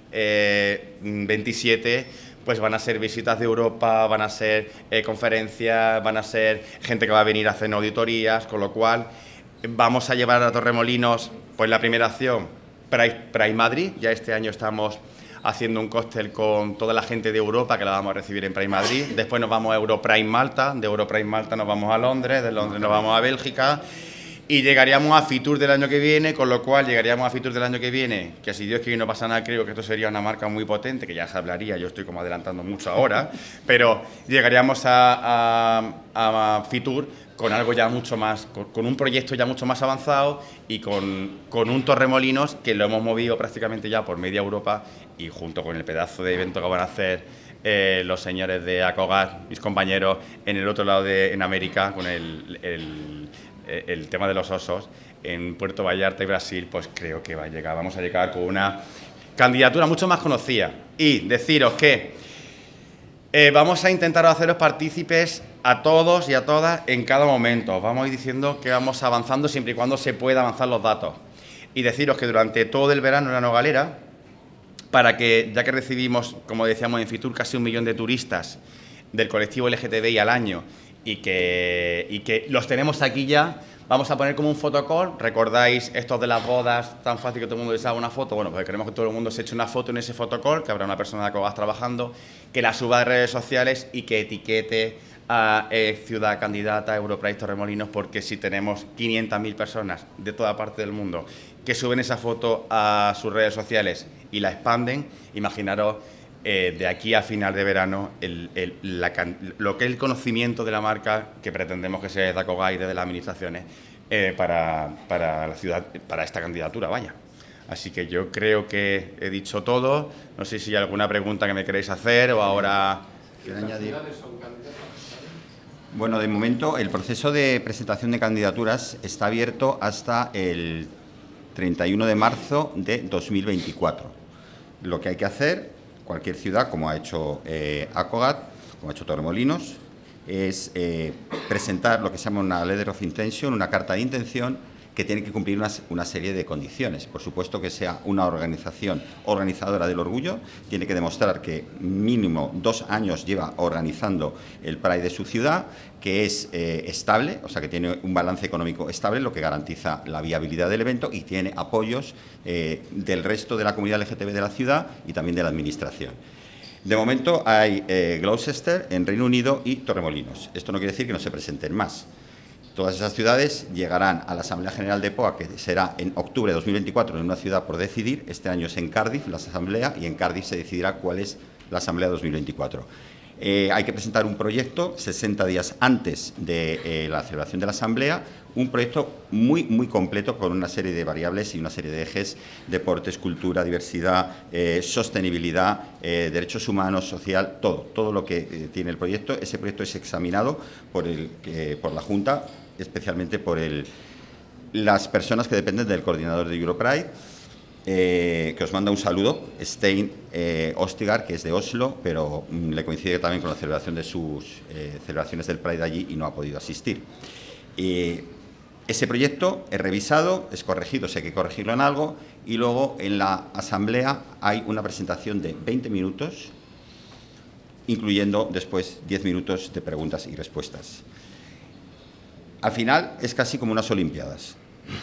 veintisiete pues van a ser visitas de Europa, van a ser eh, conferencias, van a ser gente que va a venir a hacer auditorías, con lo cual vamos a llevar a Torremolinos, pues la primera acción, Pride, Pride Madrid, ya este año estamos haciendo un cóctel con toda la gente de Europa que la vamos a recibir en Pride Madrid, después nos vamos a Europride Malta, de Europride Malta nos vamos a Londres, de Londres nos vamos a Bélgica, y llegaríamos a Fitur del año que viene, con lo cual llegaríamos a Fitur del año que viene, que si Dios quiere y no pasa nada, creo que esto sería una marca muy potente, que ya se hablaría, yo estoy como adelantando mucho ahora, pero llegaríamos a, a, a Fitur con algo ya mucho más, con, con un proyecto ya mucho más avanzado y con, con un Torremolinos que lo hemos movido prácticamente ya por media Europa y junto con el pedazo de evento que van a hacer eh, los señores de Acogat, mis compañeros, en el otro lado de en América, con el... el el tema de los osos en Puerto Vallarta y Brasil, pues creo que va a llegar, vamos a llegar con una candidatura mucho más conocida. Y deciros que eh, vamos a intentar haceros partícipes a todos y a todas en cada momento. Vamos a ir diciendo que vamos avanzando siempre y cuando se pueda avanzar los datos. Y deciros que durante todo el verano en la Nogalera, para que, ya que recibimos, como decíamos en Fitur, casi un millón de turistas del colectivo L G T B I al año, y que, y que los tenemos aquí ya, vamos a poner como un fotocall. ¿Recordáis estos de las bodas, tan fácil que todo el mundo les haga una foto? Bueno, pues queremos que todo el mundo se eche una foto en ese fotocall, que habrá una persona de Acogas trabajando, que la suba a redes sociales y que etiquete a eh, Ciudad Candidata Europride Torremolinos, porque si tenemos quinientas mil personas de toda parte del mundo que suben esa foto a sus redes sociales y la expanden, imaginaros Eh, de aquí a final de verano el, el, la, lo que es el conocimiento de la marca que pretendemos que sea de Acogas y de las administraciones eh, para, para la ciudad, para esta candidatura, vaya. Así que yo creo que he dicho todo. No sé si hay alguna pregunta que me queréis hacer o ahora... ¿Quiero añadir? Bueno, de momento el proceso de presentación de candidaturas está abierto hasta el treinta y uno de marzo de dos mil veinticuatro. Lo que hay que hacer, cualquier ciudad, como ha hecho eh, Acogat, como ha hecho Torremolinos, es eh, presentar lo que se llama una letter of intention, una carta de intención, que tiene que cumplir una, una serie de condiciones. Por supuesto que sea una organización organizadora del orgullo, tiene que demostrar que mínimo dos años lleva organizando el Pride de su ciudad, que es eh, estable, o sea que tiene un balance económico estable, lo que garantiza la viabilidad del evento, y tiene apoyos eh, del resto de la comunidad L G T B de la ciudad y también de la administración. De momento hay eh, Gloucester en Reino Unido y Torremolinos. Esto no quiere decir que no se presenten más. Todas esas ciudades llegarán a la Asamblea General de P O A, que será en octubre de dos mil veinticuatro en una ciudad por decidir. Este año es en Cardiff la Asamblea, y en Cardiff se decidirá cuál es la Asamblea dos mil veinticuatro. Eh, hay que presentar un proyecto sesenta días antes de eh, la celebración de la Asamblea, un proyecto muy, muy completo con una serie de variables y una serie de ejes: deportes, cultura, diversidad, eh, sostenibilidad, eh, derechos humanos, social, todo, todo lo que eh, tiene el proyecto. Ese proyecto es examinado por, el, eh, por la Junta, especialmente por el, las personas que dependen del coordinador de Europride, eh, que os manda un saludo, Stein eh, Ostigar, que es de Oslo, pero mm, le coincide también con la celebración de sus eh, celebraciones del Pride allí y no ha podido asistir. Eh, ese proyecto es revisado, es corregido, si hay que corregirlo en algo, y luego en la asamblea hay una presentación de veinte minutos, incluyendo después diez minutos de preguntas y respuestas. Al final es casi como unas Olimpiadas.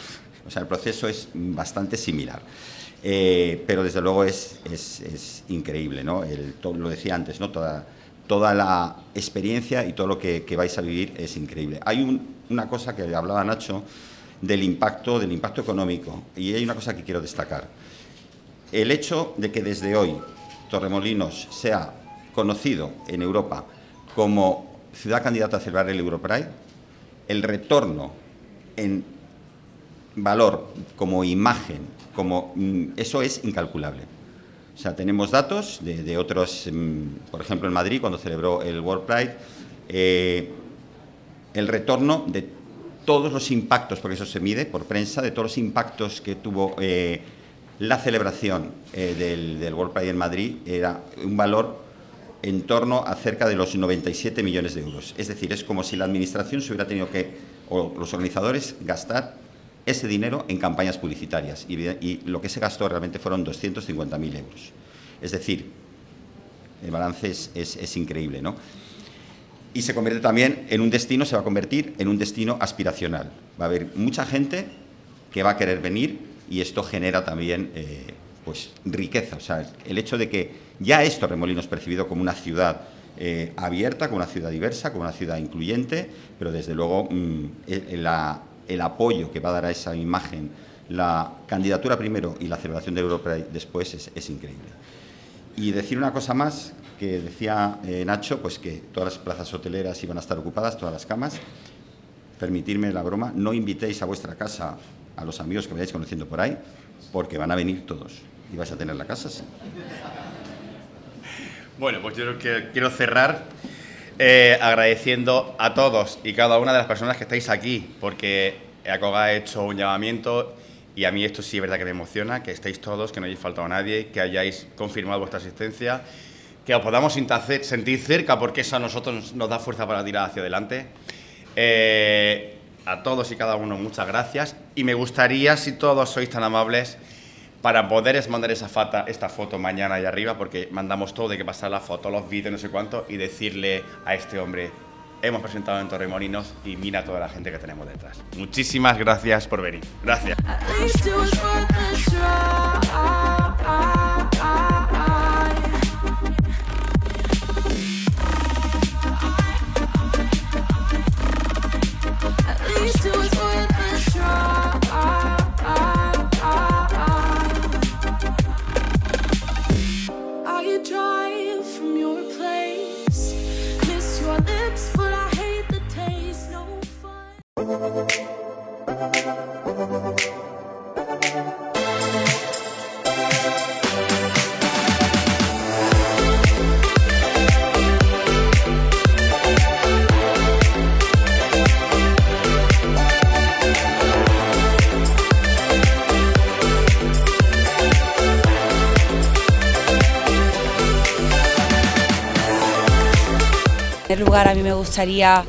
O sea, el proceso es bastante similar. Eh, pero desde luego es, es, es increíble, ¿no? El, todo, lo decía antes, ¿no? Toda, toda la experiencia y todo lo que, que vais a vivir es increíble. Hay un, una cosa que hablaba Nacho del impacto, del impacto económico, y hay una cosa que quiero destacar. El hecho de que desde hoy Torremolinos sea conocido en Europa como ciudad candidata a celebrar el Europride, el retorno en valor como imagen, como eso es incalculable. O sea, tenemos datos de, de otros, por ejemplo, en Madrid, cuando celebró el World Pride, eh, el retorno de todos los impactos, porque eso se mide por prensa, de todos los impactos que tuvo eh, la celebración eh, del, del World Pride en Madrid, era un valor en torno a cerca de los noventa y siete millones de euros. Es decir, es como si la Administración se hubiera tenido que, o los organizadores, gastar ese dinero en campañas publicitarias, y, y lo que se gastó realmente fueron doscientos cincuenta mil euros. Es decir, el balance es, es, es increíble, ¿no? Y se convierte también en un destino, se va a convertir en un destino aspiracional. Va a haber mucha gente que va a querer venir y esto genera también eh, pues, riqueza. O sea, el hecho de que ya es Torremolinos percibido como una ciudad eh, abierta, como una ciudad diversa, como una ciudad incluyente, pero desde luego mmm, la... el apoyo que va a dar a esa imagen, la candidatura primero y la celebración del Europride después es, es increíble. Y decir una cosa más, que decía eh, Nacho, pues que todas las plazas hoteleras iban a estar ocupadas, todas las camas. Permitirme la broma, no invitéis a vuestra casa a los amigos que vayáis conociendo por ahí, porque van a venir todos y vais a tener la casa así. Bueno, pues yo creo que quiero cerrar Eh, agradeciendo a todos y cada una de las personas que estáis aquí, porque ACOGA ha hecho un llamamiento y a mí esto sí es verdad que me emociona, que estéis todos, que no hayáis faltado a nadie, que hayáis confirmado vuestra asistencia, que os podamos sentir cerca, porque eso a nosotros nos da fuerza para tirar hacia adelante. Eh, a todos y cada uno muchas gracias, y me gustaría, si todos sois tan amables, para poder mandar esa foto, esta foto mañana ahí arriba, porque mandamos todo, de que pasar la foto, los vídeos, no sé cuánto, y decirle a este hombre, hemos presentado en Torremolinos y mira toda la gente que tenemos detrás. Muchísimas gracias por venir. Gracias. En primer lugar, a mí me gustaría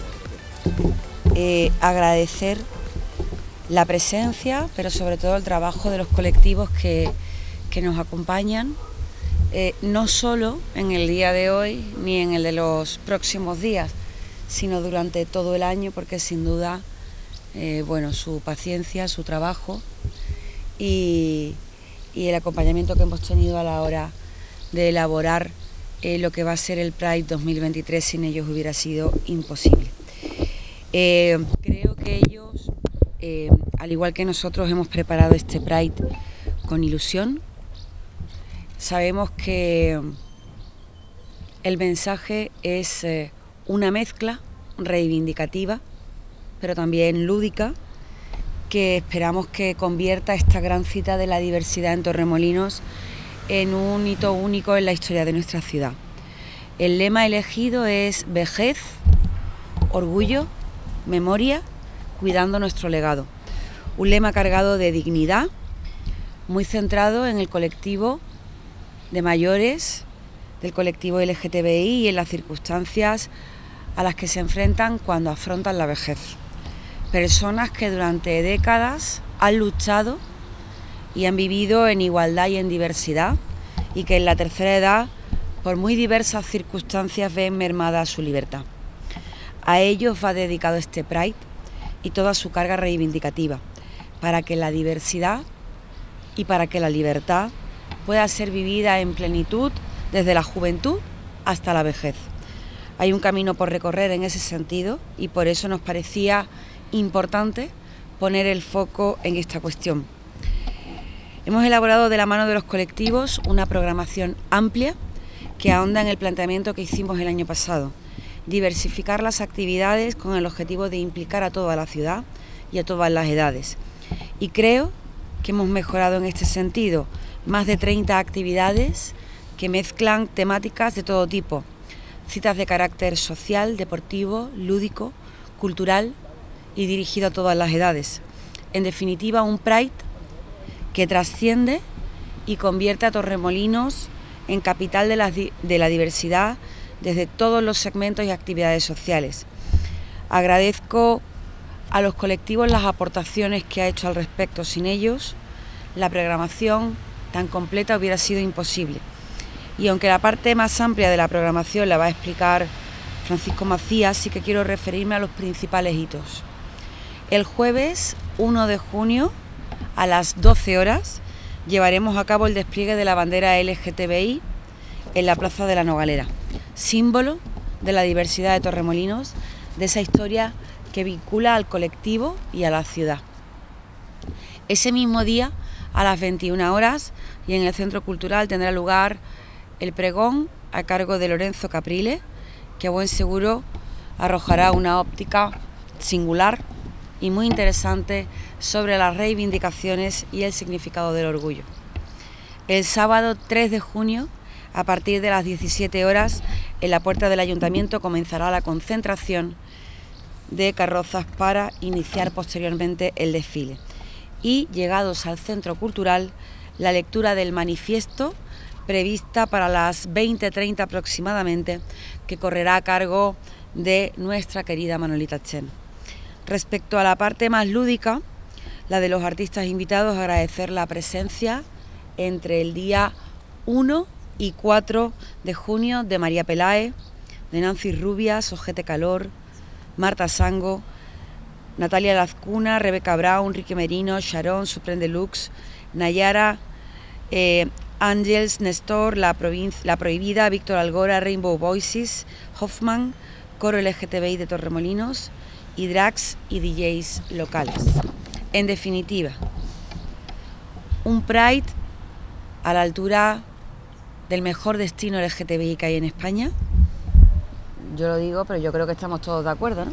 eh, agradecer la presencia, pero sobre todo el trabajo de los colectivos que, que nos acompañan, eh, no solo en el día de hoy ni en el de los próximos días, sino durante todo el año, porque sin duda, eh, bueno, su paciencia, su trabajo y, y el acompañamiento que hemos tenido a la hora de elaborar Eh, lo que va a ser el Pride dos mil veintitrés, sin ellos hubiera sido imposible. Eh, creo que ellos, eh, al igual que nosotros, hemos preparado este Pride con ilusión. Sabemos que el mensaje es eh, una mezcla reivindicativa, pero también lúdica, que esperamos que convierta esta gran cita de la diversidad en Torremolinos en un hito único en la historia de nuestra ciudad. El lema elegido es vejez, orgullo, memoria, cuidando nuestro legado. Un lema cargado de dignidad, muy centrado en el colectivo de mayores, del colectivo L G T B I y en las circunstancias a las que se enfrentan cuando afrontan la vejez. Personas que durante décadas han luchado y han vivido en igualdad y en diversidad, y que en la tercera edad, por muy diversas circunstancias, ven mermada su libertad. A ellos va dedicado este Pride y toda su carga reivindicativa, para que la diversidad y para que la libertad pueda ser vivida en plenitud desde la juventud hasta la vejez. Hay un camino por recorrer en ese sentido y por eso nos parecía importante poner el foco en esta cuestión. Hemos elaborado de la mano de los colectivos una programación amplia que ahonda en el planteamiento que hicimos el año pasado, diversificar las actividades con el objetivo de implicar a toda la ciudad y a todas las edades. Y creo que hemos mejorado en este sentido, más de treinta actividades que mezclan temáticas de todo tipo, citas de carácter social, deportivo, lúdico, cultural y dirigido a todas las edades. En definitiva, un Pride que trasciende y convierte a Torremolinos en capital de la, de la diversidad desde todos los segmentos y actividades sociales. Agradezco a los colectivos las aportaciones que ha hecho al respecto. Sin ellos, la programación tan completa hubiera sido imposible. Y aunque la parte más amplia de la programación la va a explicar Francisco Macías, sí que quiero referirme a los principales hitos. El jueves uno de junio, a las doce horas, llevaremos a cabo el despliegue de la bandera L G T B I en la Plaza de la Nogalera, símbolo de la diversidad de Torremolinos, de esa historia que vincula al colectivo y a la ciudad. Ese mismo día, a las veintiuna horas, y en el Centro Cultural tendrá lugar el pregón a cargo de Lorenzo Caprile, que a buen seguro arrojará una óptica singular y muy interesante sobre las reivindicaciones y el significado del orgullo. El sábado tres de junio, a partir de las diecisiete horas, en la puerta del Ayuntamiento comenzará la concentración de carrozas para iniciar posteriormente el desfile. Y, llegados al Centro Cultural, la lectura del manifiesto prevista para las veinte treinta aproximadamente, que correrá a cargo de nuestra querida Manolita Chen. Respecto a la parte más lúdica, la de los artistas invitados, agradecer la presencia entre el día uno y cuatro de junio de María Pelae, de Nancy Rubias, Ojete Calor, Marta Sango, Natalia Lazcuna, Rebeca Brown, Ricky Merino, Sharon, Supreme Deluxe, Nayara, eh, Ángels, Nestor, La, La Prohibida, Víctor Algora, Rainbow Voices, Hoffman, Coro L G T B I de Torremolinos y drags y D Js locales. En definitiva, un Pride a la altura del mejor destino L G T B I que hay en España. Yo lo digo, pero yo creo que estamos todos de acuerdo, ¿no?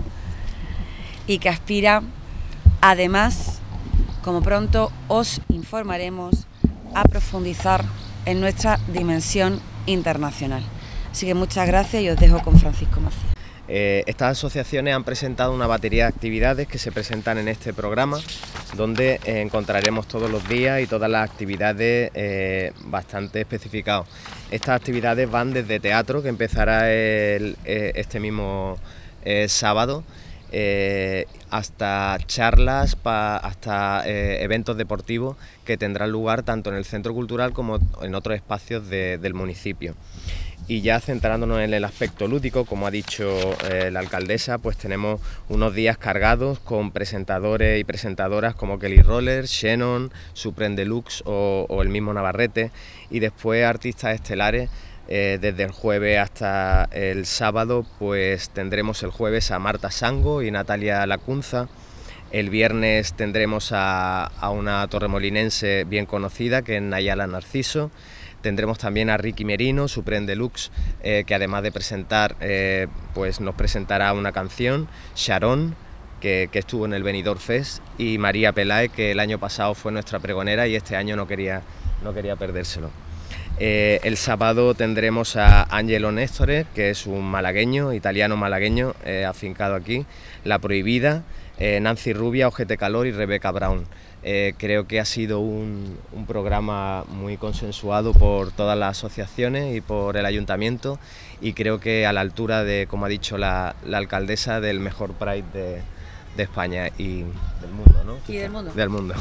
Y que aspira, además, como pronto os informaremos, a profundizar en nuestra dimensión internacional. Así que muchas gracias y os dejo con Francisco Macías. Eh, estas asociaciones han presentado una batería de actividades que se presentan en este programa, donde eh, encontraremos todos los días y todas las actividades eh, bastante especificadas. Estas actividades van desde teatro, que empezará el, eh, este mismo eh, sábado, eh, hasta charlas, pa, hasta eh, eventos deportivos que tendrán lugar tanto en el Centro Cultural como en otros espacios de, del municipio. Y ya centrándonos en el aspecto lúdico, como ha dicho eh, la alcaldesa, pues tenemos unos días cargados con presentadores y presentadoras como Kelly Roller, Shannon, Supreme Deluxe o, o el mismo Navarrete, y después artistas estelares. Eh, desde el jueves hasta el sábado, pues tendremos el jueves a Marta Sango y Natalia Lacunza. El viernes tendremos a, a una torremolinense bien conocida, que es Nayala Narciso. Tendremos también a Ricky Merino, Supreme Deluxe, eh, que además de presentar, eh, pues nos presentará una canción, Sharon, que, que estuvo en el Benidorm Fest, y María Pelae, que el año pasado fue nuestra pregonera y este año no quería, no quería perdérselo. Eh, el sábado tendremos a Angelo Nestore, que es un malagueño, italiano malagueño, eh, afincado aquí, La Prohibida, eh, Nancy Rubia, Ojete Calor y Rebeca Brown. Eh, creo que ha sido un, un programa muy consensuado por todas las asociaciones y por el ayuntamiento, y creo que a la altura de, como ha dicho la, la alcaldesa, del mejor Pride de, de España y del mundo, ¿no? Y del mundo. Del mundo.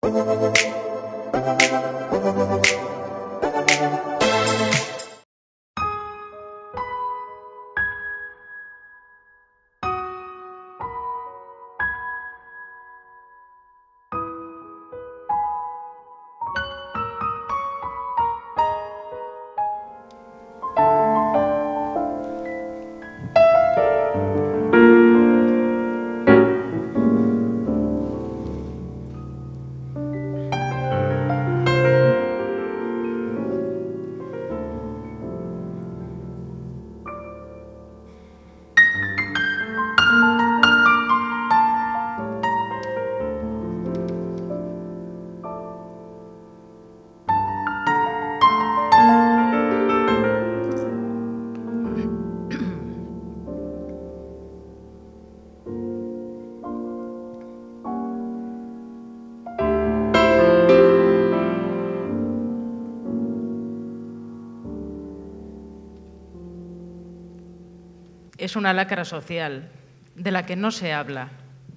Es una lacra social de la que no se habla.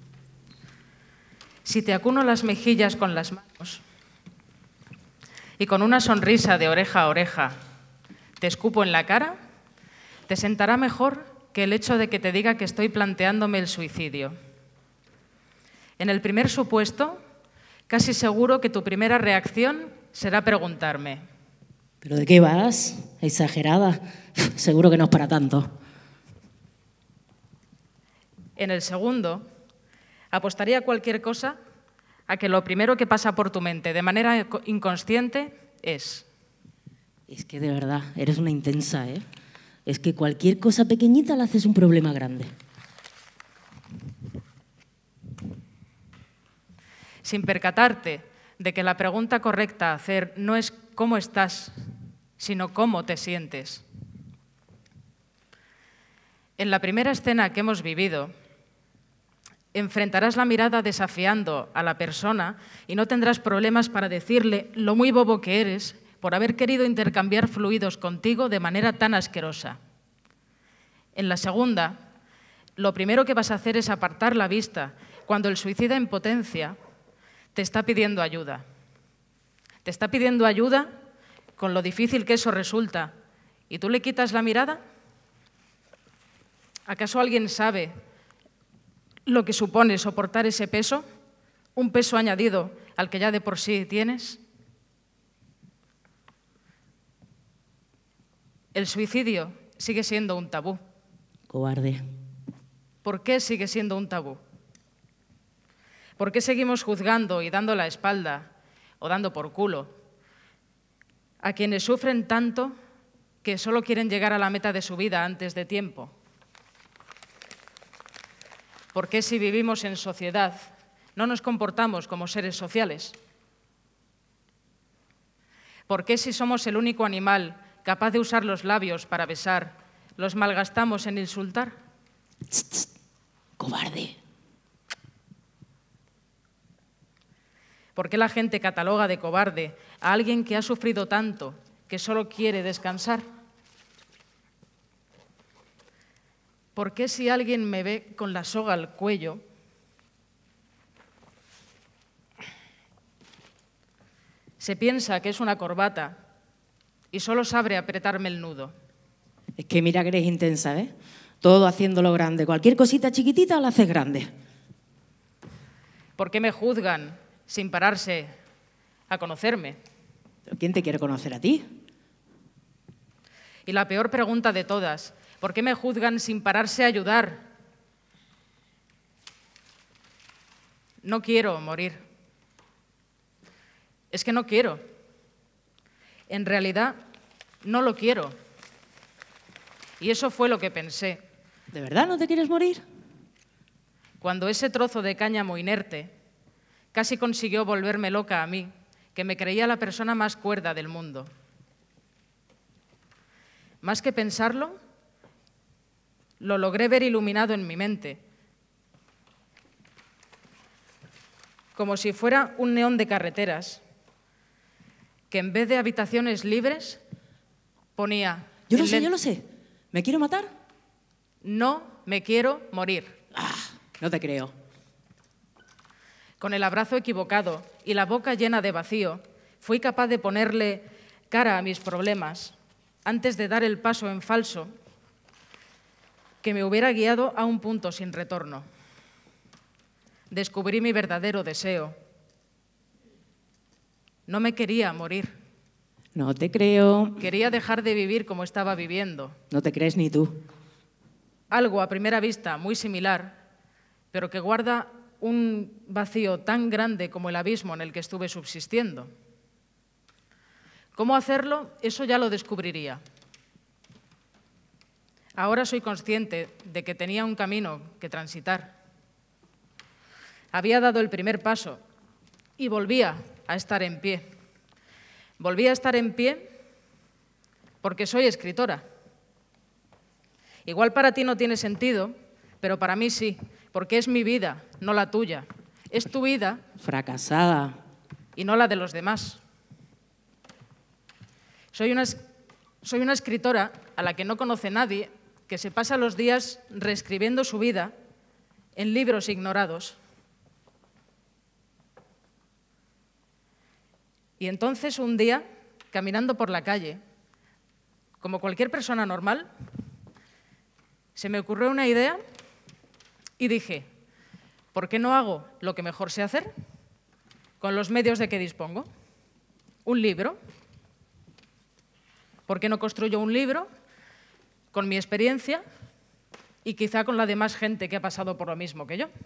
Si te acuno las mejillas con las manos y con una sonrisa de oreja a oreja te escupo en la cara, te sentará mejor que el hecho de que te diga que estoy planteándome el suicidio. En el primer supuesto, casi seguro que tu primera reacción será preguntarme: ¿pero de qué vas? Exagerada. Seguro que no es para tanto. En el segundo, apostaría cualquier cosa a que lo primero que pasa por tu mente de manera inconsciente es: es que de verdad, eres una intensa, ¿eh? Es que cualquier cosa pequeñita la haces un problema grande. Sin percatarte de que la pregunta correcta a hacer no es ¿cómo estás?, sino ¿cómo te sientes? En la primera escena que hemos vivido, enfrentarás la mirada desafiando a la persona y no tendrás problemas para decirle lo muy bobo que eres por haber querido intercambiar fluidos contigo de manera tan asquerosa. En la segunda, lo primero que vas a hacer es apartar la vista cuando el suicida en potencia te está pidiendo ayuda. Te está pidiendo ayuda con lo difícil que eso resulta y tú le quitas la mirada. ¿Acaso alguien sabe lo que supone soportar ese peso? Un peso añadido al que ya de por sí tienes. El suicidio sigue siendo un tabú. Cobarde. ¿Por qué sigue siendo un tabú? ¿Por qué seguimos juzgando y dando la espalda o dando por culo a quienes sufren tanto que solo quieren llegar a la meta de su vida antes de tiempo? ¿Por qué si vivimos en sociedad no nos comportamos como seres sociales? ¿Por qué si somos el único animal capaz de usar los labios para besar, los malgastamos en insultar? Tss, tss, cobarde. ¿Por qué la gente cataloga de cobarde a alguien que ha sufrido tanto que solo quiere descansar? ¿Por qué si alguien me ve con la soga al cuello, se piensa que es una corbata y solo sabe apretarme el nudo? Es que mira que eres intensa, ¿eh? Todo haciéndolo grande. Cualquier cosita chiquitita la haces grande. ¿Por qué me juzgan sin pararse a conocerme? ¿Pero quién te quiere conocer a ti? Y la peor pregunta de todas: ¿por qué me juzgan sin pararse a ayudar? No quiero morir. Es que no quiero. En realidad, no lo quiero. Y eso fue lo que pensé. ¿De verdad no te quieres morir? Cuando ese trozo de cáñamo inerte casi consiguió volverme loca a mí, que me creía la persona más cuerda del mundo. Más que pensarlo, lo logré ver iluminado en mi mente, como si fuera un neón de carreteras, que en vez de habitaciones libres ponía... Yo lo sé, yo lo sé. ¿Me quiero matar? No me quiero morir. Ah, no te creo. Con el abrazo equivocado y la boca llena de vacío, fui capaz de ponerle cara a mis problemas antes de dar el paso en falso que me hubiera guiado a un punto sin retorno. Descubrí mi verdadero deseo. No me quería morir. No te creo. Quería dejar de vivir como estaba viviendo. No te crees ni tú. Algo a primera vista muy similar, pero que guarda un vacío tan grande como el abismo en el que estuve subsistiendo. ¿Cómo hacerlo? Eso ya lo descubriría. Ahora soy consciente de que tenía un camino que transitar. Había dado el primer paso y volvía a estar en pie. Volvía a estar en pie porque soy escritora. Igual para ti no tiene sentido, pero para mí sí, porque es mi vida, no la tuya. Es tu vida. Fracasada. Y no la de los demás. Soy una, soy una escritora a la que no conoce nadie, que se pasa los días reescribiendo su vida en libros ignorados. Y entonces un día, caminando por la calle, como cualquier persona normal, se me ocurrió una idea y dije, ¿por qué no hago lo que mejor sé hacer con los medios de que dispongo? Un libro. ¿Por qué no construyo un libro con mi experiencia y quizá con la de más gente que ha pasado por lo mismo que yo?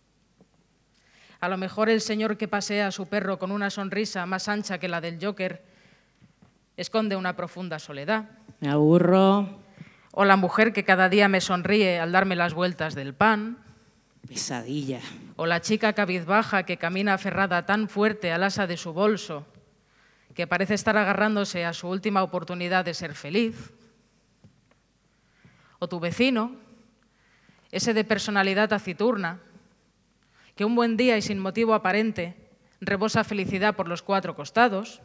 A lo mejor el señor que pasea a su perro con una sonrisa más ancha que la del Joker esconde una profunda soledad. Me aburro. O la mujer que cada día me sonríe al darme las vueltas del pan. Pesadilla. O la chica cabizbaja que camina aferrada tan fuerte al asa de su bolso que parece estar agarrándose a su última oportunidad de ser feliz. O tu vecino, ese de personalidad taciturna, que un buen día y sin motivo aparente rebosa felicidad por los cuatro costados.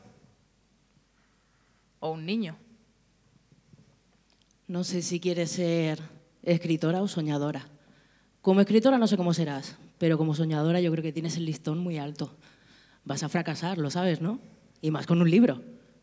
O un niño. No sé si quieres ser escritora o soñadora. Como escritora no sé cómo serás, pero como soñadora yo creo que tienes el listón muy alto. Vas a fracasar, lo sabes, ¿no? Y más con un libro.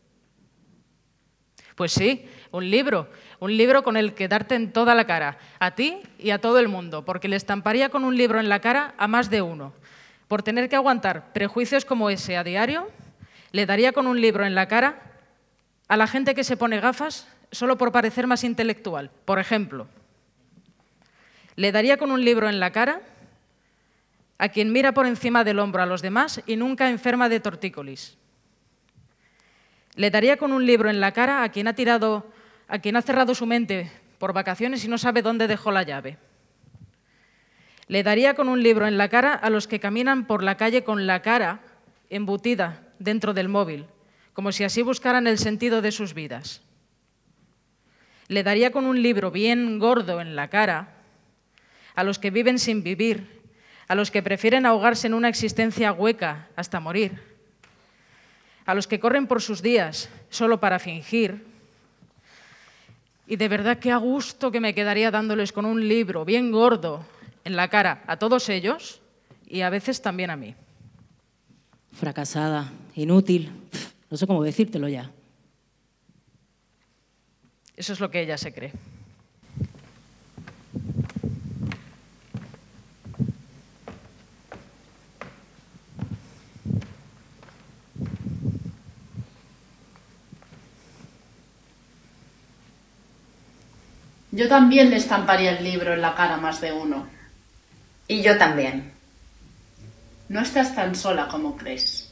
Pues sí, un libro. Un libro con el que darte en toda la cara, a ti y a todo el mundo, porque le estamparía con un libro en la cara a más de uno. Por tener que aguantar prejuicios como ese a diario, le daría con un libro en la cara a la gente que se pone gafas solo por parecer más intelectual. Por ejemplo, le daría con un libro en la cara a quien mira por encima del hombro a los demás y nunca enferma de tortícolis. Le daría con un libro en la cara a quien ha tirado, a quien ha cerrado su mente por vacaciones y no sabe dónde dejó la llave. Le daría con un libro en la cara a los que caminan por la calle con la cara embutida dentro del móvil, como si así buscaran el sentido de sus vidas. Le daría con un libro bien gordo en la cara a los que viven sin vivir, a los que prefieren ahogarse en una existencia hueca hasta morir, a los que corren por sus días solo para fingir. Y de verdad qué a gusto que me quedaría dándoles con un libro bien gordo en la cara a todos ellos y a veces también a mí. Fracasada, inútil, no sé cómo decírtelo ya. Eso es lo que ella se cree. Yo también le estamparía el libro en la cara a más de uno. Y yo también. No estás tan sola como crees.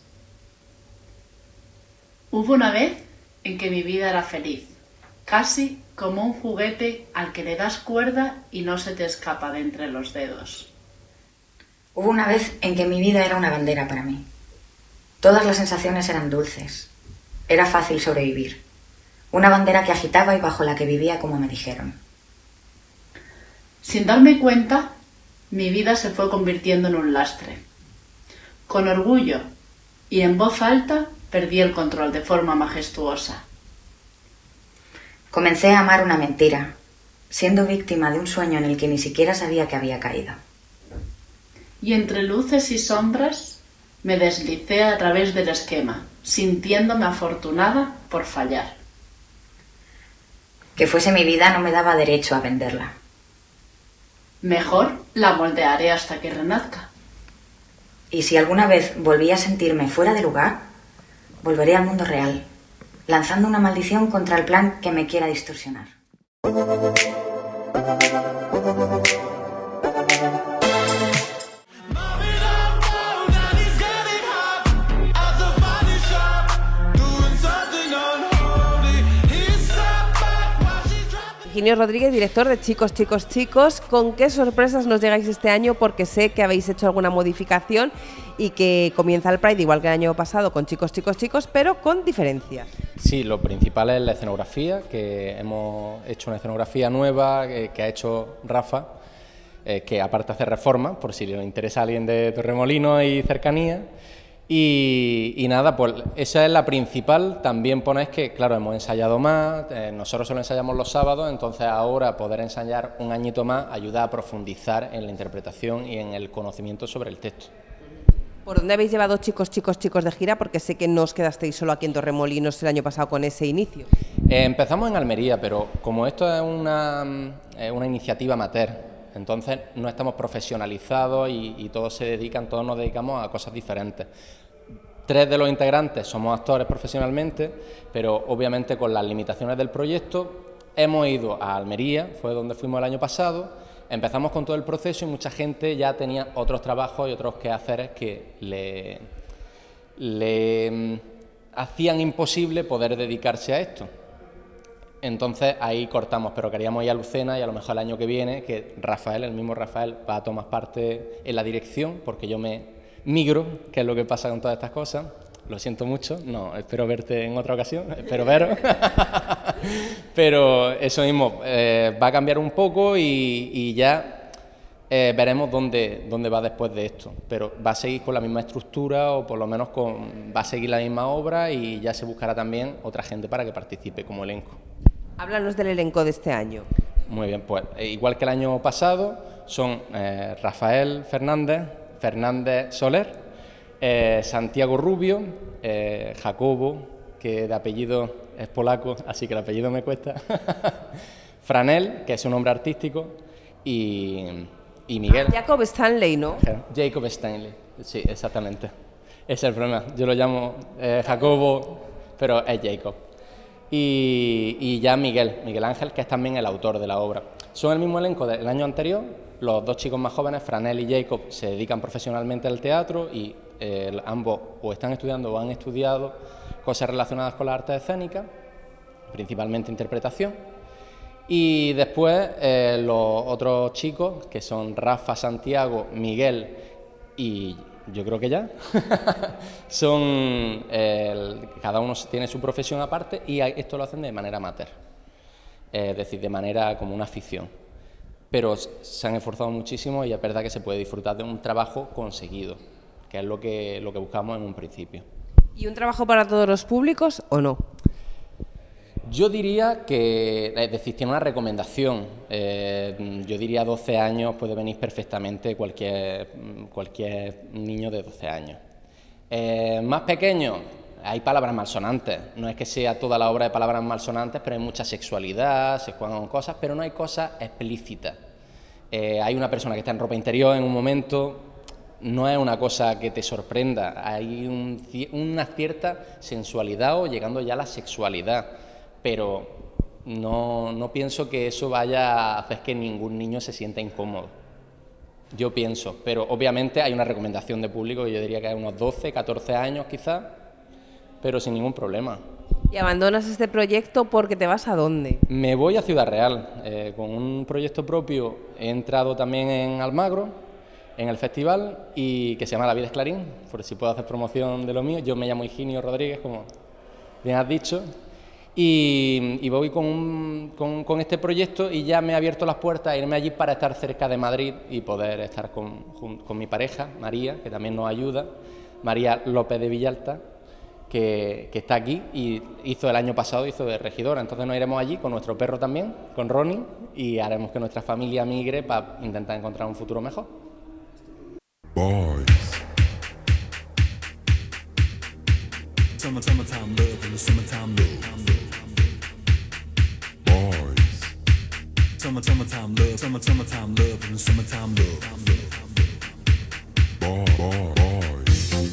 Hubo una vez en que mi vida era feliz, casi como un juguete al que le das cuerda y no se te escapa de entre los dedos. Hubo una vez en que mi vida era una bandera para mí. Todas las sensaciones eran dulces. Era fácil sobrevivir. Una bandera que agitaba y bajo la que vivía como me dijeron. Sin darme cuenta, mi vida se fue convirtiendo en un lastre. Con orgullo y en voz alta perdí el control de forma majestuosa. Comencé a amar una mentira, siendo víctima de un sueño en el que ni siquiera sabía que había caído. Y entre luces y sombras, Me deslicé a través del esquema, sintiéndome afortunada por fallar. Que fuese mi vida no me daba derecho a venderla. Mejor la moldearé hasta que renazca. Y si alguna vez volví a sentirme fuera de lugar, volveré al mundo real, lanzando una maldición contra el plan que me quiera distorsionar. Virginio Rodríguez, director de Chicos, Chicos, Chicos. ¿Con qué sorpresas nos llegáis este año? Porque sé que habéis hecho alguna modificación y que comienza el Pride igual que el año pasado con Chicos, Chicos, Chicos, pero con diferencias. Sí, lo principal es la escenografía, que hemos hecho una escenografía nueva que, que ha hecho Rafa, eh, que aparte hace reformas, por si le interesa a alguien de Torremolinos y cercanía. Y, y nada, pues esa es la principal. También ponéis que, claro, hemos ensayado más, eh, nosotros solo ensayamos los sábados, entonces ahora poder ensayar un añito más ayuda a profundizar en la interpretación y en el conocimiento sobre el texto. ¿Por dónde habéis llevado Chicos, Chicos, Chicos de gira? Porque sé que no os quedasteis solo aquí en Torremolinos el año pasado con ese inicio. Eh, empezamos en Almería, pero como esto es una, eh, una iniciativa amateur, entonces no estamos profesionalizados y, y todos se dedican, todos nos dedicamos a cosas diferentes. Tres de los integrantes somos actores profesionalmente, pero obviamente con las limitaciones del proyecto hemos ido a Almería, fue donde fuimos el año pasado, empezamos con todo el proceso y mucha gente ya tenía otros trabajos y otros quehaceres que le, le hacían imposible poder dedicarse a esto. Entonces ahí cortamos, pero queríamos ir a Lucena y a lo mejor el año que viene, que Rafael, el mismo Rafael, va a tomar parte en la dirección, porque yo me migro, que es lo que pasa con todas estas cosas. Lo siento mucho, no, espero verte en otra ocasión, espero veros. Pero eso mismo, eh, va a cambiar un poco y, y ya eh, veremos dónde, dónde va después de esto. Pero va a seguir con la misma estructura o por lo menos con, va a seguir la misma obra y ya se buscará también otra gente para que participe como elenco. Háblanos del elenco de este año. Muy bien, pues eh, igual que el año pasado, son eh, Rafael Fernández, Fernández Soler, eh, Santiago Rubio, eh, Jacobo, que de apellido es polaco, así que el apellido me cuesta, Franel, que es un nombre artístico, y, y Miguel. Ah, Jacob Stanley, ¿no? Jacob Stanley, sí, exactamente. Ese es el problema, yo lo llamo eh, Jacobo, pero es Jacob. Y, y ya Miguel, Miguel Ángel, que es también el autor de la obra. Son el mismo elenco del año anterior, los dos chicos más jóvenes, Franel y Jacob, se dedican profesionalmente al teatro y eh, ambos o están estudiando o han estudiado cosas relacionadas con la arte escénica, principalmente interpretación. Y después eh, los otros chicos, que son Rafa, Santiago, Miguel y yo creo que ya, son, eh, cada uno tiene su profesión aparte y esto lo hacen de manera amateur, eh, es decir, de manera como una afición. Pero se han esforzado muchísimo y es verdad que se puede disfrutar de un trabajo conseguido, que es lo que, lo que buscamos en un principio. ¿Y un trabajo para todos los públicos o no? Yo diría que, es decir, tiene una recomendación. Eh, yo diría doce años puede venir perfectamente cualquier, cualquier niño de doce años. Eh, más pequeño, hay palabras malsonantes. No es que sea toda la obra de palabras malsonantes, pero hay mucha sexualidad, se juegan con cosas, pero no hay cosas explícitas. Eh, hay una persona que está en ropa interior en un momento, no es una cosa que te sorprenda, hay un, una cierta sensualidad o llegando ya a la sexualidad. Pero no, no pienso que eso vaya a hacer que ningún niño se sienta incómodo. Yo pienso, pero obviamente hay una recomendación de público que yo diría que hay unos doce, catorce años quizás, pero sin ningún problema. ¿Y abandonas este proyecto porque te vas a dónde? Me voy a Ciudad Real, eh, con un proyecto propio. He entrado también en Almagro, en el festival, y que se llama La Vida es Clarín, por si puedo hacer promoción de lo mío. Yo me llamo Virginio Rodríguez, como bien has dicho. Y, y voy con, un, con, con este proyecto y ya me he abierto las puertas a irme allí para estar cerca de Madrid y poder estar con, con mi pareja, María, que también nos ayuda, María López de Villalta, que, que está aquí y hizo el año pasado, hizo de regidora. Entonces nos iremos allí con nuestro perro también, con Ronnie, y haremos que nuestra familia migre para intentar encontrar un futuro mejor. Boys. Summer, summertime love and the summertime love. Boys. Summer, summertime love, summer, summertime love and the summertime love. Boy, boy, boys.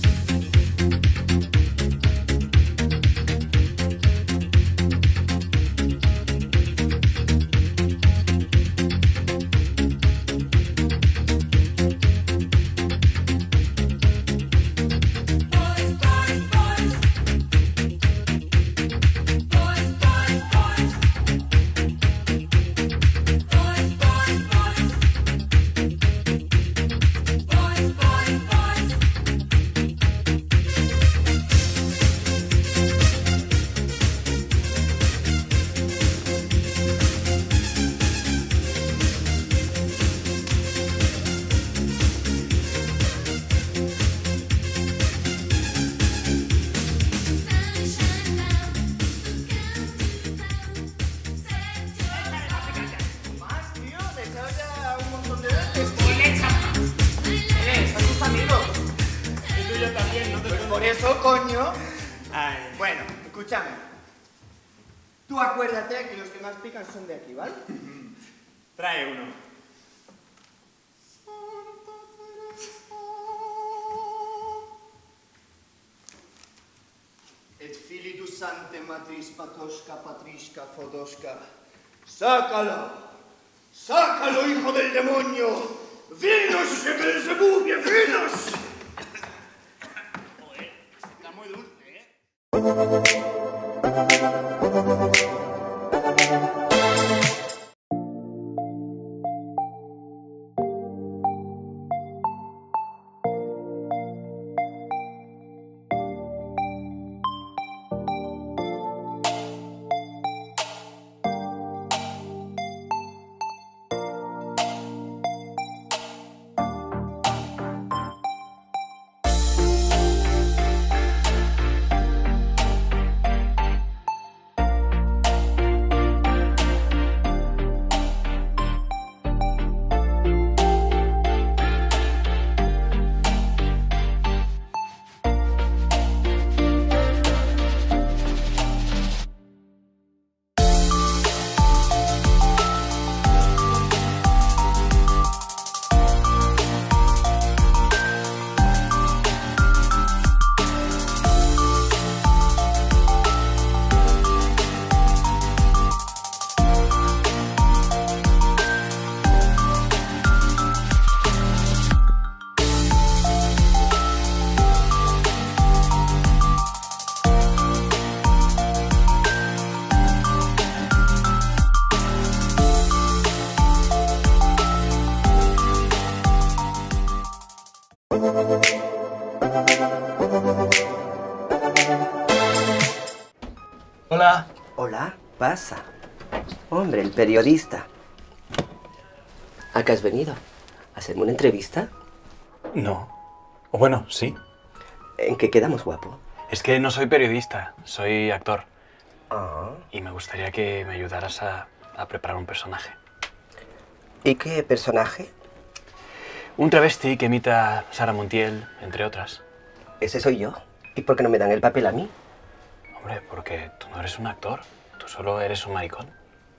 Por eso, coño. Ay, bueno, escúchame. Tú acuérdate que los que más pican son de aquí, ¿vale? Trae uno. Et filitus ante matris patoshka patrishka fodoshka. ¡Sácalo! ¡Sácalo, hijo del demonio! ¡Vinos, Belzebub, y vinos! Está muy dulce, ¿eh? Hola. Hola, pasa. Hombre, el periodista. ¿A qué has venido? ¿A hacerme una entrevista? No. O bueno, sí. ¿En qué quedamos, guapo? Es que no soy periodista, soy actor. Ah. Y me gustaría que me ayudaras a, a preparar un personaje. ¿Y qué personaje? Un travesti que imita a Sara Montiel, entre otras. Ese soy yo. ¿Y por qué no me dan el papel a mí? Hombre, porque tú no eres un actor, tú solo eres un maricón.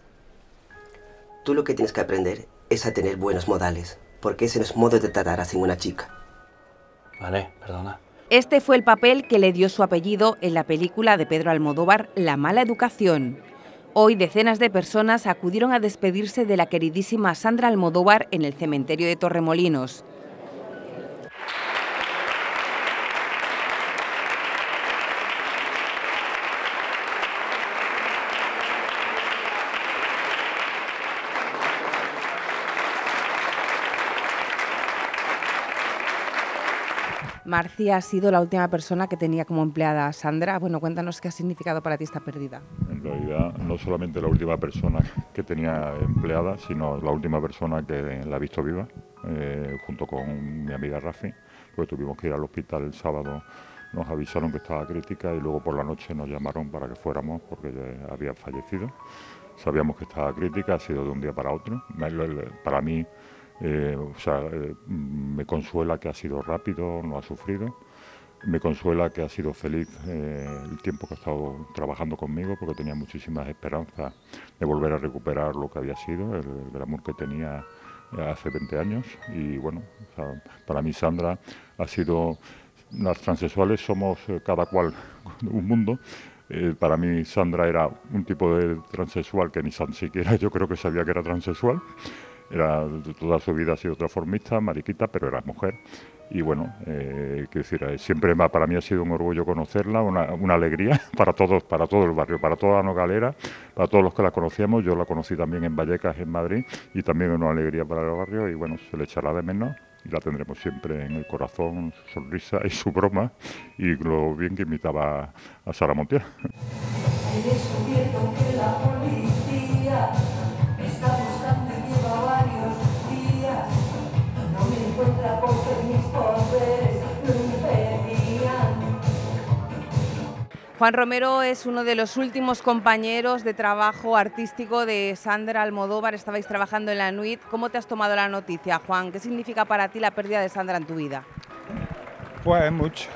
Tú lo que tienes que aprender es a tener buenos modales, porque ese no es modo de tratar a una chica. Vale, perdona. Este fue el papel que le dio su apellido en la película de Pedro Almodóvar, La mala educación. Hoy decenas de personas acudieron a despedirse de la queridísima Sandra Almodóvar en el cementerio de Torremolinos. Marcia ha sido la última persona que tenía como empleada a Sandra. Bueno, cuéntanos qué ha significado para ti esta pérdida. En realidad, no solamente la última persona que tenía empleada, sino la última persona que la ha visto viva, eh, junto con mi amiga Rafi, porque tuvimos que ir al hospital el sábado, nos avisaron que estaba crítica y luego por la noche nos llamaron para que fuéramos porque ya había fallecido. Sabíamos que estaba crítica, ha sido de un día para otro. Para mí, Eh, o sea, eh, me consuela que ha sido rápido, no ha sufrido, Me consuela que ha sido feliz eh, el tiempo que ha estado trabajando conmigo, porque tenía muchísimas esperanzas de volver a recuperar lo que había sido, el, el glamour que tenía hace veinte años. Y bueno, o sea, para mí Sandra ha sido... Las transexuales somos eh, cada cual un mundo. Eh, para mí Sandra era un tipo de transexual que ni tan siquiera yo creo que sabía que era transexual. Era, toda su vida ha sido transformista, mariquita, pero era mujer. Y bueno, eh, quiero decir, eh, siempre ma- para mí ha sido un orgullo conocerla, una, una alegría para todos, para todo el barrio, para toda la Nogalera, para todos los que la conocíamos. Yo la conocí también en Vallecas, en Madrid, y también una alegría para el barrio. Y bueno, se le echará de menos y la tendremos siempre en el corazón, su sonrisa y su broma, y lo bien que imitaba a Sara Montiel. He descubierto que la policía me está buscando y lleva varios días. No me encuentra porque mis poderes lo impedían. Juan Romero es uno de los últimos compañeros de trabajo artístico de Sandra Almodóvar. Estabais trabajando en la N U I T. ¿Cómo te has tomado la noticia, Juan? ¿Qué significa para ti la pérdida de Sandra en tu vida? Pues mucho.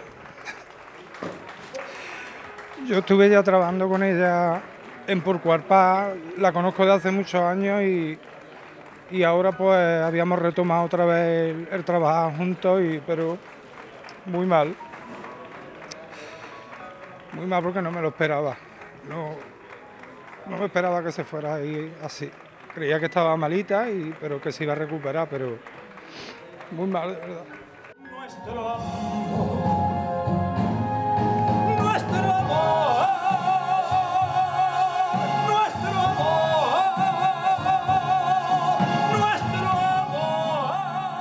Yo estuve ya trabajando con ella en Por Cuerpa, la conozco de hace muchos años y, y ahora pues habíamos retomado otra vez el, el trabajar juntos, y, pero muy mal. Muy mal porque no me lo esperaba. No, no me esperaba que se fuera ahí así. Creía que estaba malita, y, pero que se iba a recuperar, pero muy mal, de verdad. Nuestro amor, nuestro amor, nuestro amor, nuestro amor.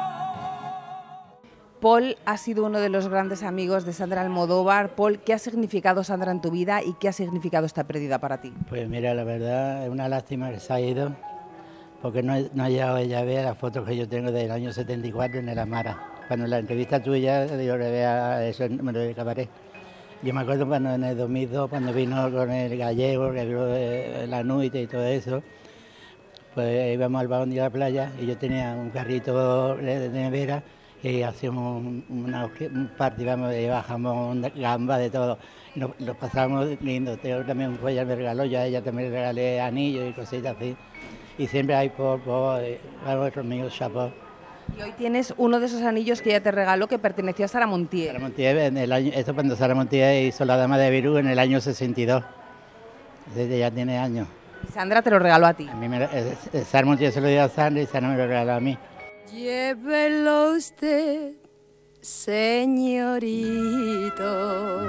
Paul ha sido uno de los grandes amigos de Sandra Almodóvar. Paul, ¿qué ha significado Sandra en tu vida y qué ha significado esta pérdida para ti? Pues mira, la verdad es una lástima que se ha ido, porque no, no ha llegado ella a ver las fotos que yo tengo del año setenta y cuatro en el Amara. Cuando en la entrevista tuya yo le vea ese número de cabaret. Yo me acuerdo cuando en el dos mil dos, cuando vino con el gallego, que vio de la N U I T y todo eso, pues íbamos al Bahón de la playa y yo tenía un carrito de nevera y hacíamos un, una, un party, vamos, de bajamos gamba de todo. Y nos, nos pasábamos lindo. Tengo también un collar me regaló, yo a ella también le regalé anillos y cositas así. Y siempre hay por, por algo de amigos, chapó. Y hoy tienes uno de esos anillos que ella te regaló que perteneció a Sara Montiel. Sara Montiel, en el año, esto cuando Sara Montiel hizo La Dama de Virú en el año sesenta y dos. Desde ya tiene años. Y Sandra te lo regaló a ti. A mí me, eh, Sara Montiel se lo dio a Sandra y Sara me lo regaló a mí. Llévelo usted, señorito.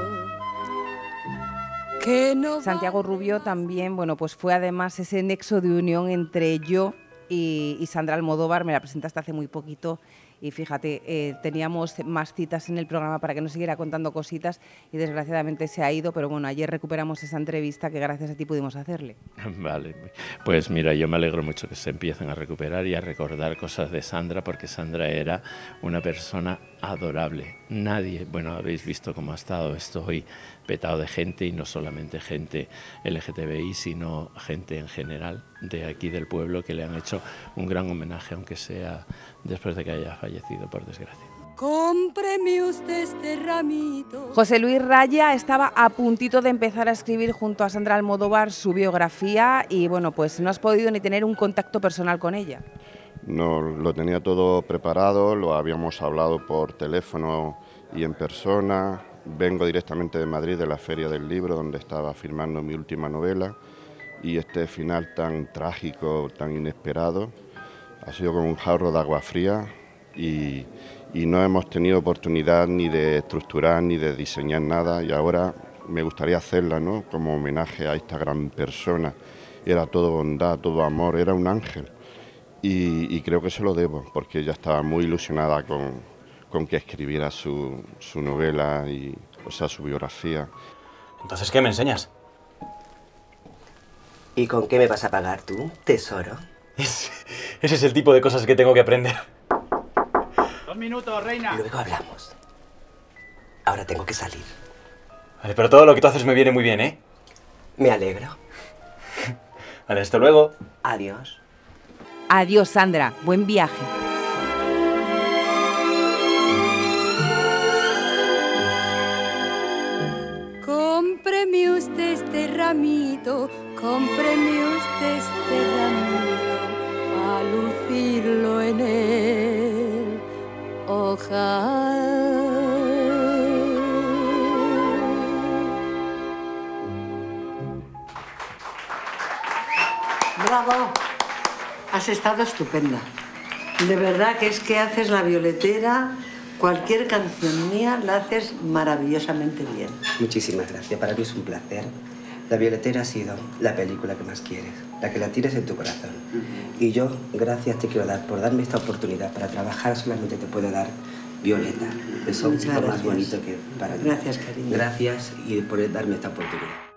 Que no Santiago Rubio también, bueno, pues fue además ese nexo de unión entre yo y, y Sandra Almodóvar. Me la presentaste hace muy poquito y fíjate, eh, teníamos más citas en el programa para que nos siguiera contando cositas y desgraciadamente se ha ido, pero bueno, ayer recuperamos esa entrevista que gracias a ti pudimos hacerle. Vale, pues mira, yo me alegro mucho que se empiecen a recuperar y a recordar cosas de Sandra, porque Sandra era una persona adorable. Nadie, bueno, habéis visto cómo ha estado esto hoy petado de gente, y no solamente gente L G T B I, sino gente en general de aquí del pueblo, que le han hecho un gran homenaje, aunque sea después de que haya fallecido, por desgracia. cómpreme usted este ramito. José Luis Raya estaba a puntito de empezar a escribir junto a Sandra Almodóvar su biografía y bueno, pues no has podido ni tener un contacto personal con ella. No, lo tenía todo preparado, lo habíamos hablado por teléfono y en persona. Vengo directamente de Madrid, de la Feria del Libro, donde estaba firmando mi última novela, y este final tan trágico, tan inesperado, ha sido como un jarro de agua fría y, y no hemos tenido oportunidad ni de estructurar ni de diseñar nada, y ahora me gustaría hacerla, ¿no?, como homenaje a esta gran persona. Era todo bondad, todo amor, era un ángel, y, y creo que se lo debo, porque ella estaba muy ilusionada con, con que escribiera su, su novela, y, o sea, su biografía. Entonces, ¿qué me enseñas? ¿Y con qué me vas a pagar tú, tesoro? Es, ese es el tipo de cosas que tengo que aprender. Dos minutos, reina. Luego hablamos. Ahora tengo que salir. Vale, pero todo lo que tú haces me viene muy bien, ¿eh? Me alegro. Vale, hasta luego. Adiós. Adiós, Sandra. Buen viaje. cómpreme usted este ramito, cómpreme usted este ramito, a lucirlo en el ojal. Bravo, has estado estupenda. De verdad que es que haces la violetera, cualquier canción mía la haces maravillosamente bien. Muchísimas gracias, para mí es un placer. La violetera ha sido la película que más quieres, la que la tienes en tu corazón. Uh-huh. Y yo, gracias te quiero dar por darme esta oportunidad para trabajar, solamente te puedo dar Violeta. Eso es lo más bonito que para mí. Gracias, cariño. Gracias y por darme esta oportunidad.